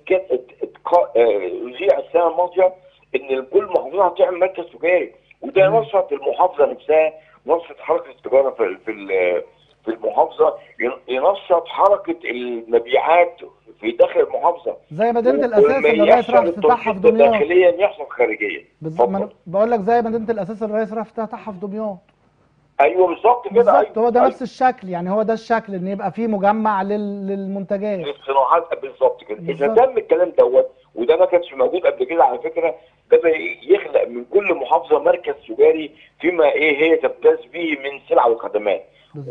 يذيع السنه الماضيه ان كل محافظه هتعمل مركز تجاري، وده نشط المحافظه نفسها، نشط حركه التجاره في المحافظه، ينشط حركه المبيعات في داخل المحافظه، زي مدينه الاساس اللي الرئيس راح افتتاحها في دمياط. داخليا يحصل خارجيا. بالظبط، بقول لك زي مدينه الاساس اللي الرئيس راح افتتاحها في دمياط. ايوه بالظبط كده. بالظبط، أيوة. هو ده أيوة. نفس الشكل، يعني هو ده الشكل، ان يبقى في مجمع للمنتجات للصناعات بالظبط كده. اذا تم الكلام دوت، وده ما كانش موجود قبل كده على فكره، ده يخلق من كل محافظه مركز تجاري فيما هي تمتاز به من سلع وخدمات.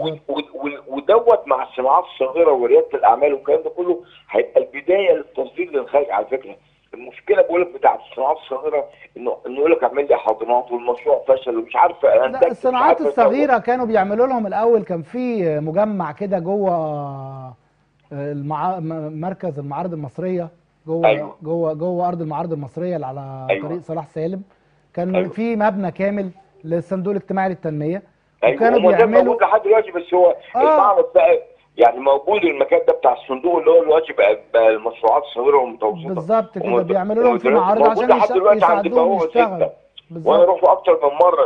ودوت مع الصناعات الصغيره ورياده الاعمال والكلام ده كله هيبقى البدايه للتصدير للخارج على فكره. المشكله بقول لك بتاعت الصناعات الصغيره انه يقول لك اعمل لي حضانات والمشروع فشل ومش عارف. لا، الصناعات الصغيره كانوا بيعملوا لهم الاول، كان في مجمع كده جوه مركز المعارض المصريه، جوه أيوة. جوه ارض المعارض المصريه اللي على أيوة. طريق صلاح سالم، كان أيوة. في مبنى كامل للصندوق الاجتماعي للتنميه. أيوة. وكانوا بيعملوا موجود لحد دلوقتي، بس هو المعرض بقى يعني موجود المكان ده بتاع الصندوق اللي هو دلوقتي بقى المشروعات الصغيره والمتوسطه بالظبط كده، بيعملوا لهم في معارض عشان يساعدوهم يشتغلوا. وانا رحت اكتر من مره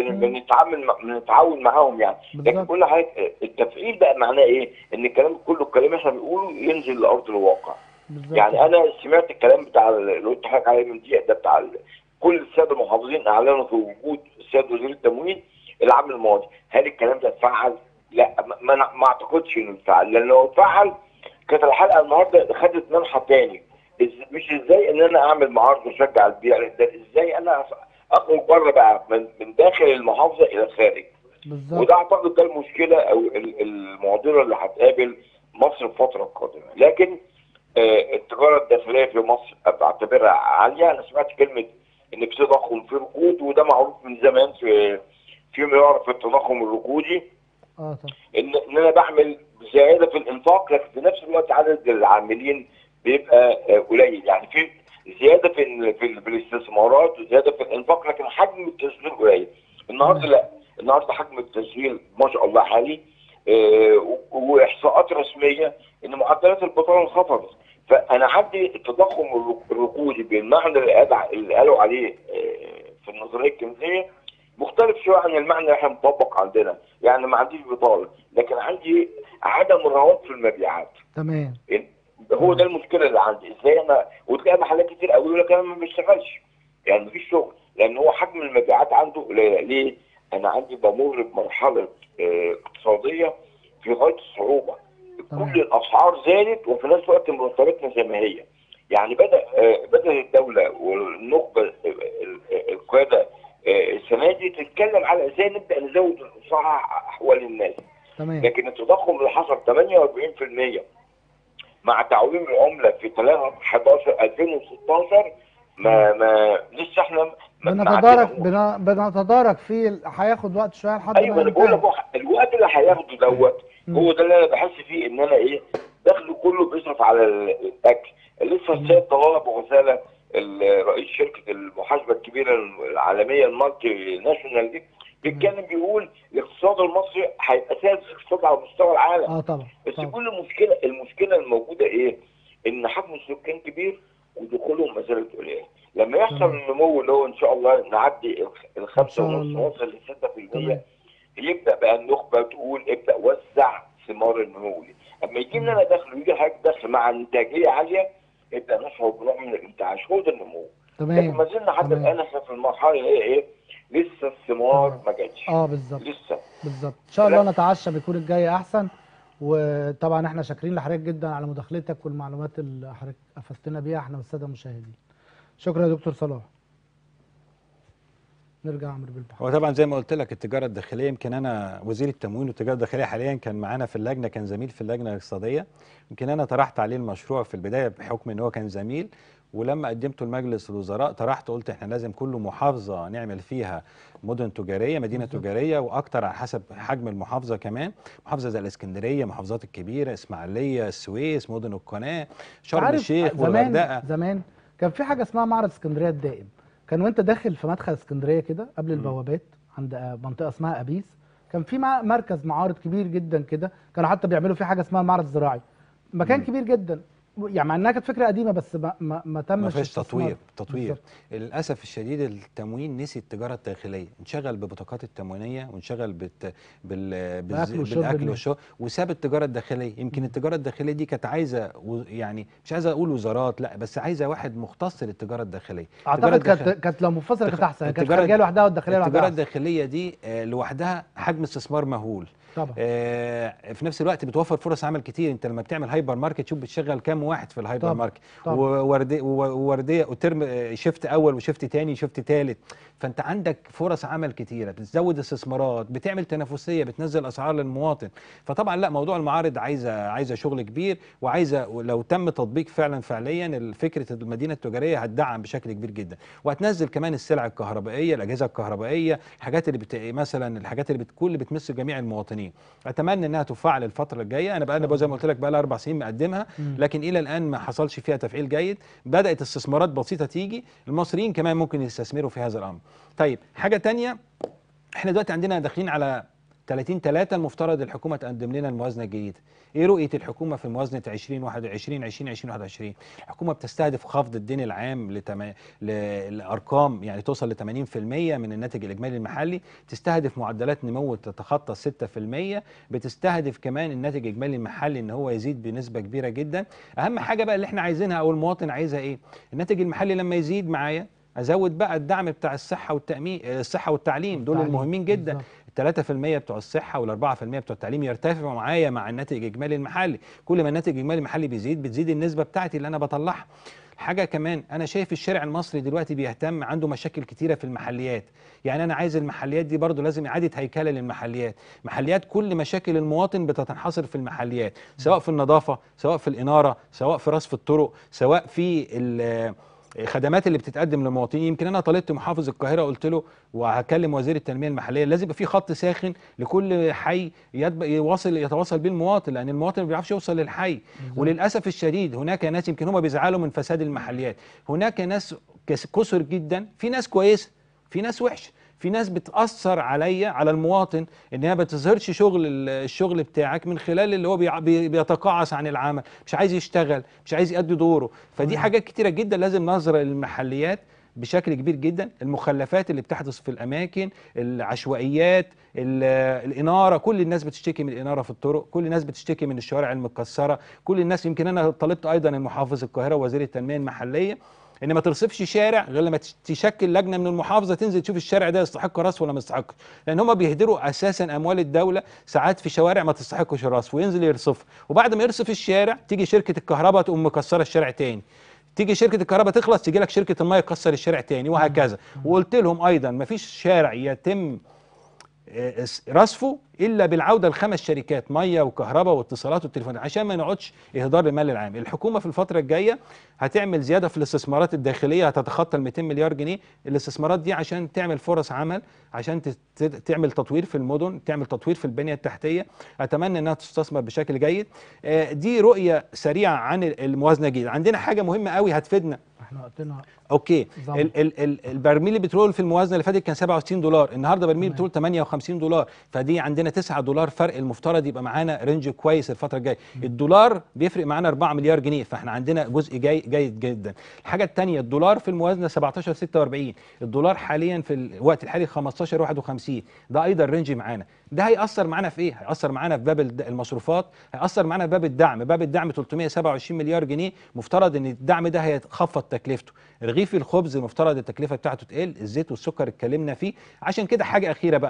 بنتعاون معاهم يعني. لكن كل حاجه التفعيل بقى معناه ايه؟ ان الكلام كله الكلام احنا بنقوله ينزل لارض الواقع. يعني انا سمعت الكلام بتاع اللي قلت حضرتك عليه من دقيقه ده، بتاع كل الساده المحافظين اعلنوا في وجود السيد وزير التموين العام الماضي. هل الكلام ده اتفعل؟ لا، ما اعتقدش انه اتفعل، لان لو اتفعل كانت الحلقه النهارده خدت منحى تاني. مش ازاي ان انا اعمل معارض واشجع البيع، ده ازاي انا اخرج بره بقى من داخل المحافظه الى الخارج. بالظبط. وده اعتقد ده المشكله او المعضله اللي هتقابل مصر الفتره القادمه. لكن التجاره الداخليه في مصر بعتبرها عاليه. انا سمعت كلمه ان في تضخم في ركود، وده معروف من زمان فيما يعرف التضخم الركودي. طبعا. ان انا بعمل زياده في الانفاق، لكن في نفس الوقت عدد العاملين بيبقى قليل. يعني في زياده في الاستثمارات وزياده في الانفاق، لكن حجم التشغيل قليل. النهارده لا، النهارده حجم التشغيل ما شاء الله عالي، واحصاءات رسميه ان معدلات البطاله انخفضت. فانا عندي التضخم الركودي بالمعنى اللي قالوا عليه في النظريه الكنزيه مختلف شويه عن المعنى اللي احنا مطبق عندنا. يعني ما عنديش بطاله، لكن عندي عدم الرواج في المبيعات. تمام. هو ده المشكله اللي عندي. ازاي انا وتلاقي محلات كتير قوي يقول لك انا ما بشتغلش، يعني مفيش شغل، لان هو حجم المبيعات عنده قليله. ليه؟ انا عندي بمر بمرحله اقتصاديه في غايه الصعوبه. كل الاسعار زادت وفي نفس الوقت مرتباتنا زي ما هي. يعني بدأ الدوله والنخبه القياده السنه دي تتكلم على ازاي نبدا نزود نصحح احوال الناس. تمام. لكن التضخم اللي حصل 48% مع تعويم العمله في 2016 ما لسه احنا بنتدارك فيه، هياخد وقت شويه لحد ما انا بقول لك الوقت اللي هياخده دوت هو ده اللي انا بحس فيه ان انا دخله كله بيصرف على الاكل. لسه السيد طلال ابو غزاله رئيس شركه المحاسبه الكبيره العالميه المالتي ناشونال دي بيتكلم بيقول الاقتصاد المصري هيبقى سادس اقتصاد على مستوى العالم. طبعا. بس كل المشكله الموجوده ان حجم السكان كبير ودخولهم ما زالت قليله. لما يحصل النمو اللي هو ان شاء الله نعدي ال5.5 نوصل ل6%، يبدا بقى النخبه تقول ابدا وسع ثمار النمو دي. اما يجي لنا دخل ويجي حاجه دخل مع انتاجيه عاليه يبدا نشعر بنوع من الانتعاش. هو ده النمو. لكن ما زلنا حتى الان احنا في المرحله اللي هي لسه الثمار ما جاتش. بالظبط. لسه بالظبط. ان شاء الله نتعشى بيكون الجاي احسن. وطبعا احنا شاكرين لحضرتك جدا على مداخلتك والمعلومات اللي حضرتك افدتنا بيها احنا والساده المشاهدين. شكرا يا دكتور صلاح. نرجع عمرو بالبحر. هو طبعا زي ما قلت لك التجاره الداخليه، يمكن انا وزير التموين والتجاره الداخليه حاليا كان معانا في اللجنه، كان زميل في اللجنه الاقتصاديه. يمكن انا طرحت عليه المشروع في البدايه بحكم ان هو كان زميل، ولما قدمته لمجلس الوزراء طرحت قلت احنا لازم كل محافظه نعمل فيها مدن تجاريه، مدينه تجاريه، واكتر على حسب حجم المحافظه كمان. محافظه زي الاسكندريه، محافظات الكبيره، اسماعيليه، السويس، مدن القناه، شرم عارف الشيخ زمان والغردقه. زمان كان في حاجه اسمها معرض اسكندريه الدائم، كان وانت داخل في مدخل اسكندريه كده قبل البوابات عند منطقه اسمها ابيس، كان في مركز معارض كبير جدا كده، كانوا حتى بيعملوا فيه حاجه اسمها المعرض الزراعي، مكان كبير جدا، يعني مع انها كانت فكره قديمه بس ما تمش ما فيش استثمار. تطوير. بالظبط. للاسف الشديد التموين نسي التجاره الداخليه، انشغل ببطاقات التموينيه وانشغل بالاكل والشرب وساب التجاره الداخليه. يمكن التجاره الداخليه دي كانت عايزه يعني مش عايزه اقول وزارات، لا بس عايزه واحد مختص للتجاره الداخليه. اعتقد كانت لو منفصله كانت احسن، كانت الخارجيه لوحدها والداخليه لوحدها. التجاره الداخليه دي لوحدها حجم استثمار مهول طبعا. في نفس الوقت بتوفر فرص عمل كتير. انت لما بتعمل هايبر ماركت شوف بتشغل كام واحد في الهايبر طبعا. ماركت، طبعا. وورديه وترم شيفت اول وشيفت تاني شيفت تالت، فانت عندك فرص عمل كتيره، بتزود استثمارات، بتعمل تنافسيه، بتنزل اسعار للمواطن. فطبعا لا، موضوع المعارض عايزه شغل كبير، وعايزه لو تم تطبيق فعليا فكره المدينه التجاريه هتدعم بشكل كبير جدا، وهتنزل كمان السلع الكهربائيه، الاجهزه الكهربائيه، الحاجات مثلا الحاجات اللي بتمس جميع المواطنين. اتمنى انها تفعل الفتره الجايه. انا زي ما قلت لك بقى لها 4 سنين مقدمها، لكن الى الان ما حصلش فيها تفعيل جيد. بدات استثمارات بسيطه تيجي، المصريين كمان ممكن يستثمروا في هذا الامر. طيب حاجه تانية، احنا دلوقتي عندنا داخلين على 30/3 المفترض الحكومه تقدم لنا الموازنه الجديده. ايه رؤيه الحكومه في موازنه 2021 الحكومه بتستهدف خفض الدين العام لارقام يعني توصل ل 80% من الناتج الاجمالي المحلي، تستهدف معدلات نمو تتخطى 6%، بتستهدف كمان الناتج الاجمالي المحلي ان هو يزيد بنسبه كبيره جدا. اهم حاجه بقى اللي احنا عايزينها او المواطن عايزها ايه؟ الناتج المحلي لما يزيد معايا ازود بقى الدعم بتاع الصحه والتامين، الصحه والتعليم، دول المهمين جدا. ال3% بتوع الصحه وال4% بتوع التعليم يرتفعوا معايا مع الناتج الاجمالي المحلي. كل ما الناتج الاجمالي المحلي بتزيد النسبه بتاعتي اللي انا بطلعها. حاجه كمان، انا شايف الشارع المصري دلوقتي بيهتم، عنده مشاكل كتيره في المحليات. يعني انا عايز المحليات دي برضو لازم اعاده هيكله للمحليات. محليات كل مشاكل المواطن بتنحصر في المحليات، سواء في النظافه، سواء في الاناره، سواء في رصف الطرق، سواء في الخدمات اللي بتتقدم للمواطنين. يمكن انا طالبت محافظ القاهره قلت له وهكلم وزير التنميه المحليه، لازم يبقى في خط ساخن لكل حي يتواصل بيه المواطن، لان المواطن ما بيعرفش يوصل للحي. وللاسف الشديد هناك ناس يمكن هم بيزعلوا من فساد المحليات، هناك ناس كثر جدا، في ناس كويسه في ناس وحشه، في ناس بتأثر على المواطن ان هي ما بتظهرش الشغل بتاعك من خلال اللي هو بيتقاعس عن العمل، مش عايز يشتغل، مش عايز يؤدي دوره. فدي حاجات كتيرة جدا لازم نظرة للمحليات بشكل كبير جدا. المخلفات اللي بتحدث في الاماكن، العشوائيات، الاناره، كل الناس بتشتكي من الاناره في الطرق، كل الناس بتشتكي من الشوارع المتكسره، كل الناس. يمكن انا طلبت ايضا المحافظ القاهره ووزير التنميه المحليه ان ما ترصفش شارع غير لما تشكل لجنه من المحافظه تنزل تشوف الشارع ده يستحق رصف ولا ما يستحقش، لان هم بيهدروا اساسا اموال الدوله ساعات في شوارع ما تستحقش الرصف، وينزل يرصف، وبعد ما يرصف الشارع تيجي شركه الكهرباء تقوم مكسره الشارع تاني، تيجي شركه الكهرباء تخلص تيجي لك شركه الميه تكسر الشارع تاني، وهكذا. وقلت لهم ايضا ما فيش شارع يتم رصفه الا بالعوده ل5 شركات ميه وكهرباء واتصالات والتليفون، عشان ما نقعدش اهدار المال العام. الحكومه في الفتره الجايه هتعمل زياده في الاستثمارات الداخليه هتتخطى ال 200 مليار جنيه. الاستثمارات دي عشان تعمل فرص عمل، عشان تعمل تطوير في المدن، تعمل تطوير في البنيه التحتيه. اتمنى انها تستثمر بشكل جيد. دي رؤيه سريعه عن الموازنه الجديده. عندنا حاجه مهمه قوي هتفيدنا. احنا وقتنا اوكي. البرميل البترول في الموازنه اللي فاتت كان $67، النهارده برميل البترول $58، فدي عندنا $9 فرق. المفترض يبقى معانا رينج كويس الفتره الجايه. الدولار بيفرق معانا 4 مليار جنيه، فاحنا عندنا جزء جيد جدا. الحاجه الثانيه، الدولار في الموازنه 17.46، الدولار حاليا في الوقت الحالي 15.51، ده ايضا رينج معانا. ده هيأثر معانا في ايه؟ هيأثر معانا في باب المصروفات، هيأثر معانا في باب الدعم. باب الدعم 327 مليار جنيه، مفترض ان الدعم ده هيخفض تكلفته. رغيف الخبز المفترض التكلفه بتاعته تقل، الزيت والسكر اتكلمنا فيه. عشان كده حاجه اخيره بقى،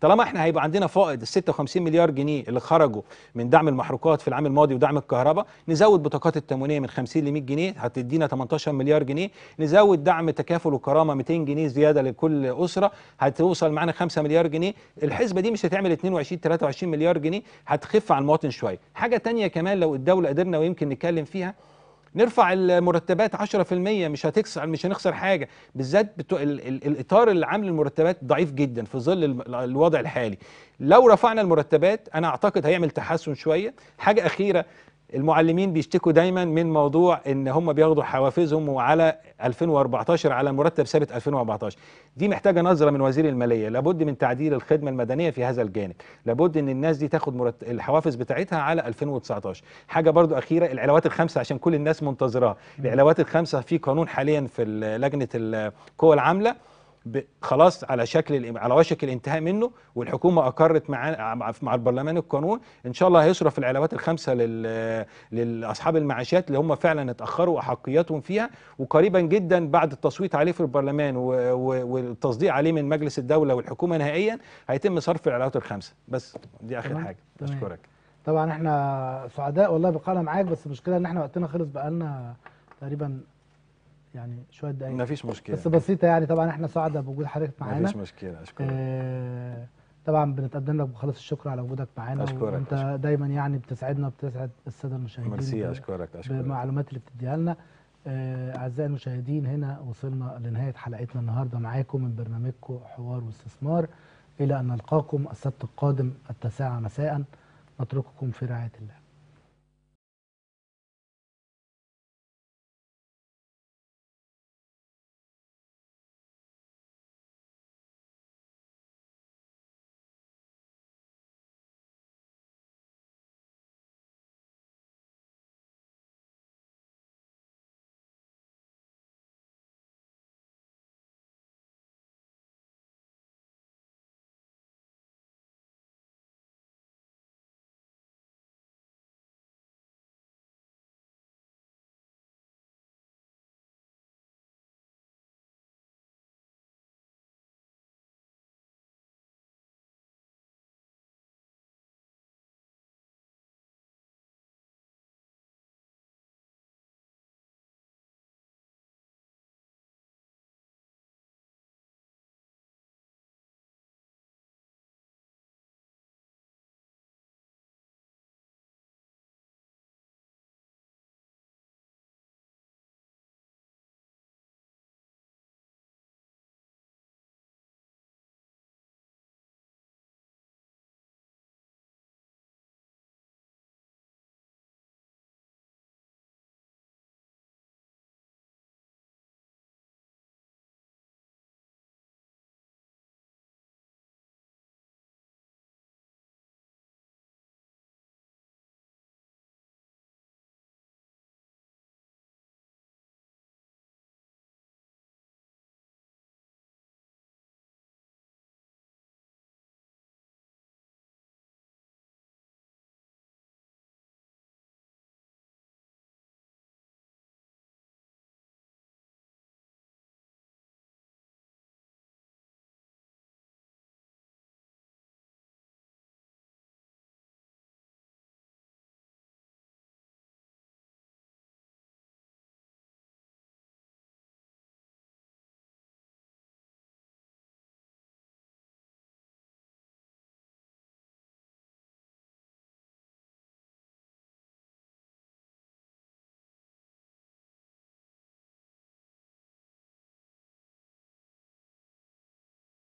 طالما احنا هيبقى عندنا فائض ال 56 مليار جنيه اللي خرجوا من دعم المحروقات في العام الماضي ودعم الكهرباء، نزود بطاقات التموينيه من 50 ل 100 جنيه هتدينا 18 مليار جنيه، نزود دعم تكافل وكرامه 200 جنيه زياده لكل اسره هتوصل معانا 5 مليار جنيه. الحسبه دي مش هتعمل 22 23 مليار جنيه، هتخف على المواطن شويه. حاجه تانية كمان لو الدوله قدرنا ويمكن نتكلم فيها، نرفع المرتبات 10%، مش هنخسر حاجه، بالذات الاطار اللي عامل المرتبات ضعيف جدا في ظل الوضع الحالي. لو رفعنا المرتبات انا اعتقد هيعمل تحسن شويه. حاجه اخيره، المعلمين بيشتكوا دايما من موضوع ان هم بياخدوا حوافزهم وعلى 2014 على مرتب ثابت 2014. دي محتاجه نظره من وزير الماليه، لابد من تعديل الخدمه المدنيه في هذا الجانب، لابد ان الناس دي تاخد الحوافز بتاعتها على 2019. حاجه برضو اخيره، العلاوات الخمسه عشان كل الناس منتظراها، العلاوات الخمسه في قانون حاليا في لجنه القوى العامله خلاص على وشك الانتهاء منه، والحكومه اقرت مع البرلمان القانون ان شاء الله هيصرف العلاوات الخمسه لاصحاب المعاشات اللي هم فعلا اتاخروا احقياتهم فيها، وقريبا جدا بعد التصويت عليه في البرلمان والتصديق عليه من مجلس الدوله والحكومه نهائيا هيتم صرف العلاوات الخمسه. بس دي اخر حاجه. اشكرك. طبعا احنا سعداء والله بقالنا معاك، بس المشكله ان احنا وقتنا خلص، بقالنا تقريبا يعني شويه دقايق. مفيش مشكله بس بسيطه يعني. طبعا احنا سعداء بوجود حضرتك معانا. مفيش مشكله. اشكرك. طبعا بنتقدم لك بخالص الشكر على وجودك معانا. اشكرك. وانت دايما يعني بتسعدنا وبتسعد الساده المشاهدين. ميرسي. اشكرك. بالمعلومات اللي بتديها لنا. اعزائي المشاهدين، هنا وصلنا لنهايه حلقتنا النهارده معاكم من برنامجكم حوار واستثمار. الى ان نلقاكم السبت القادم 9 مساء، نترككم في رعايه الله.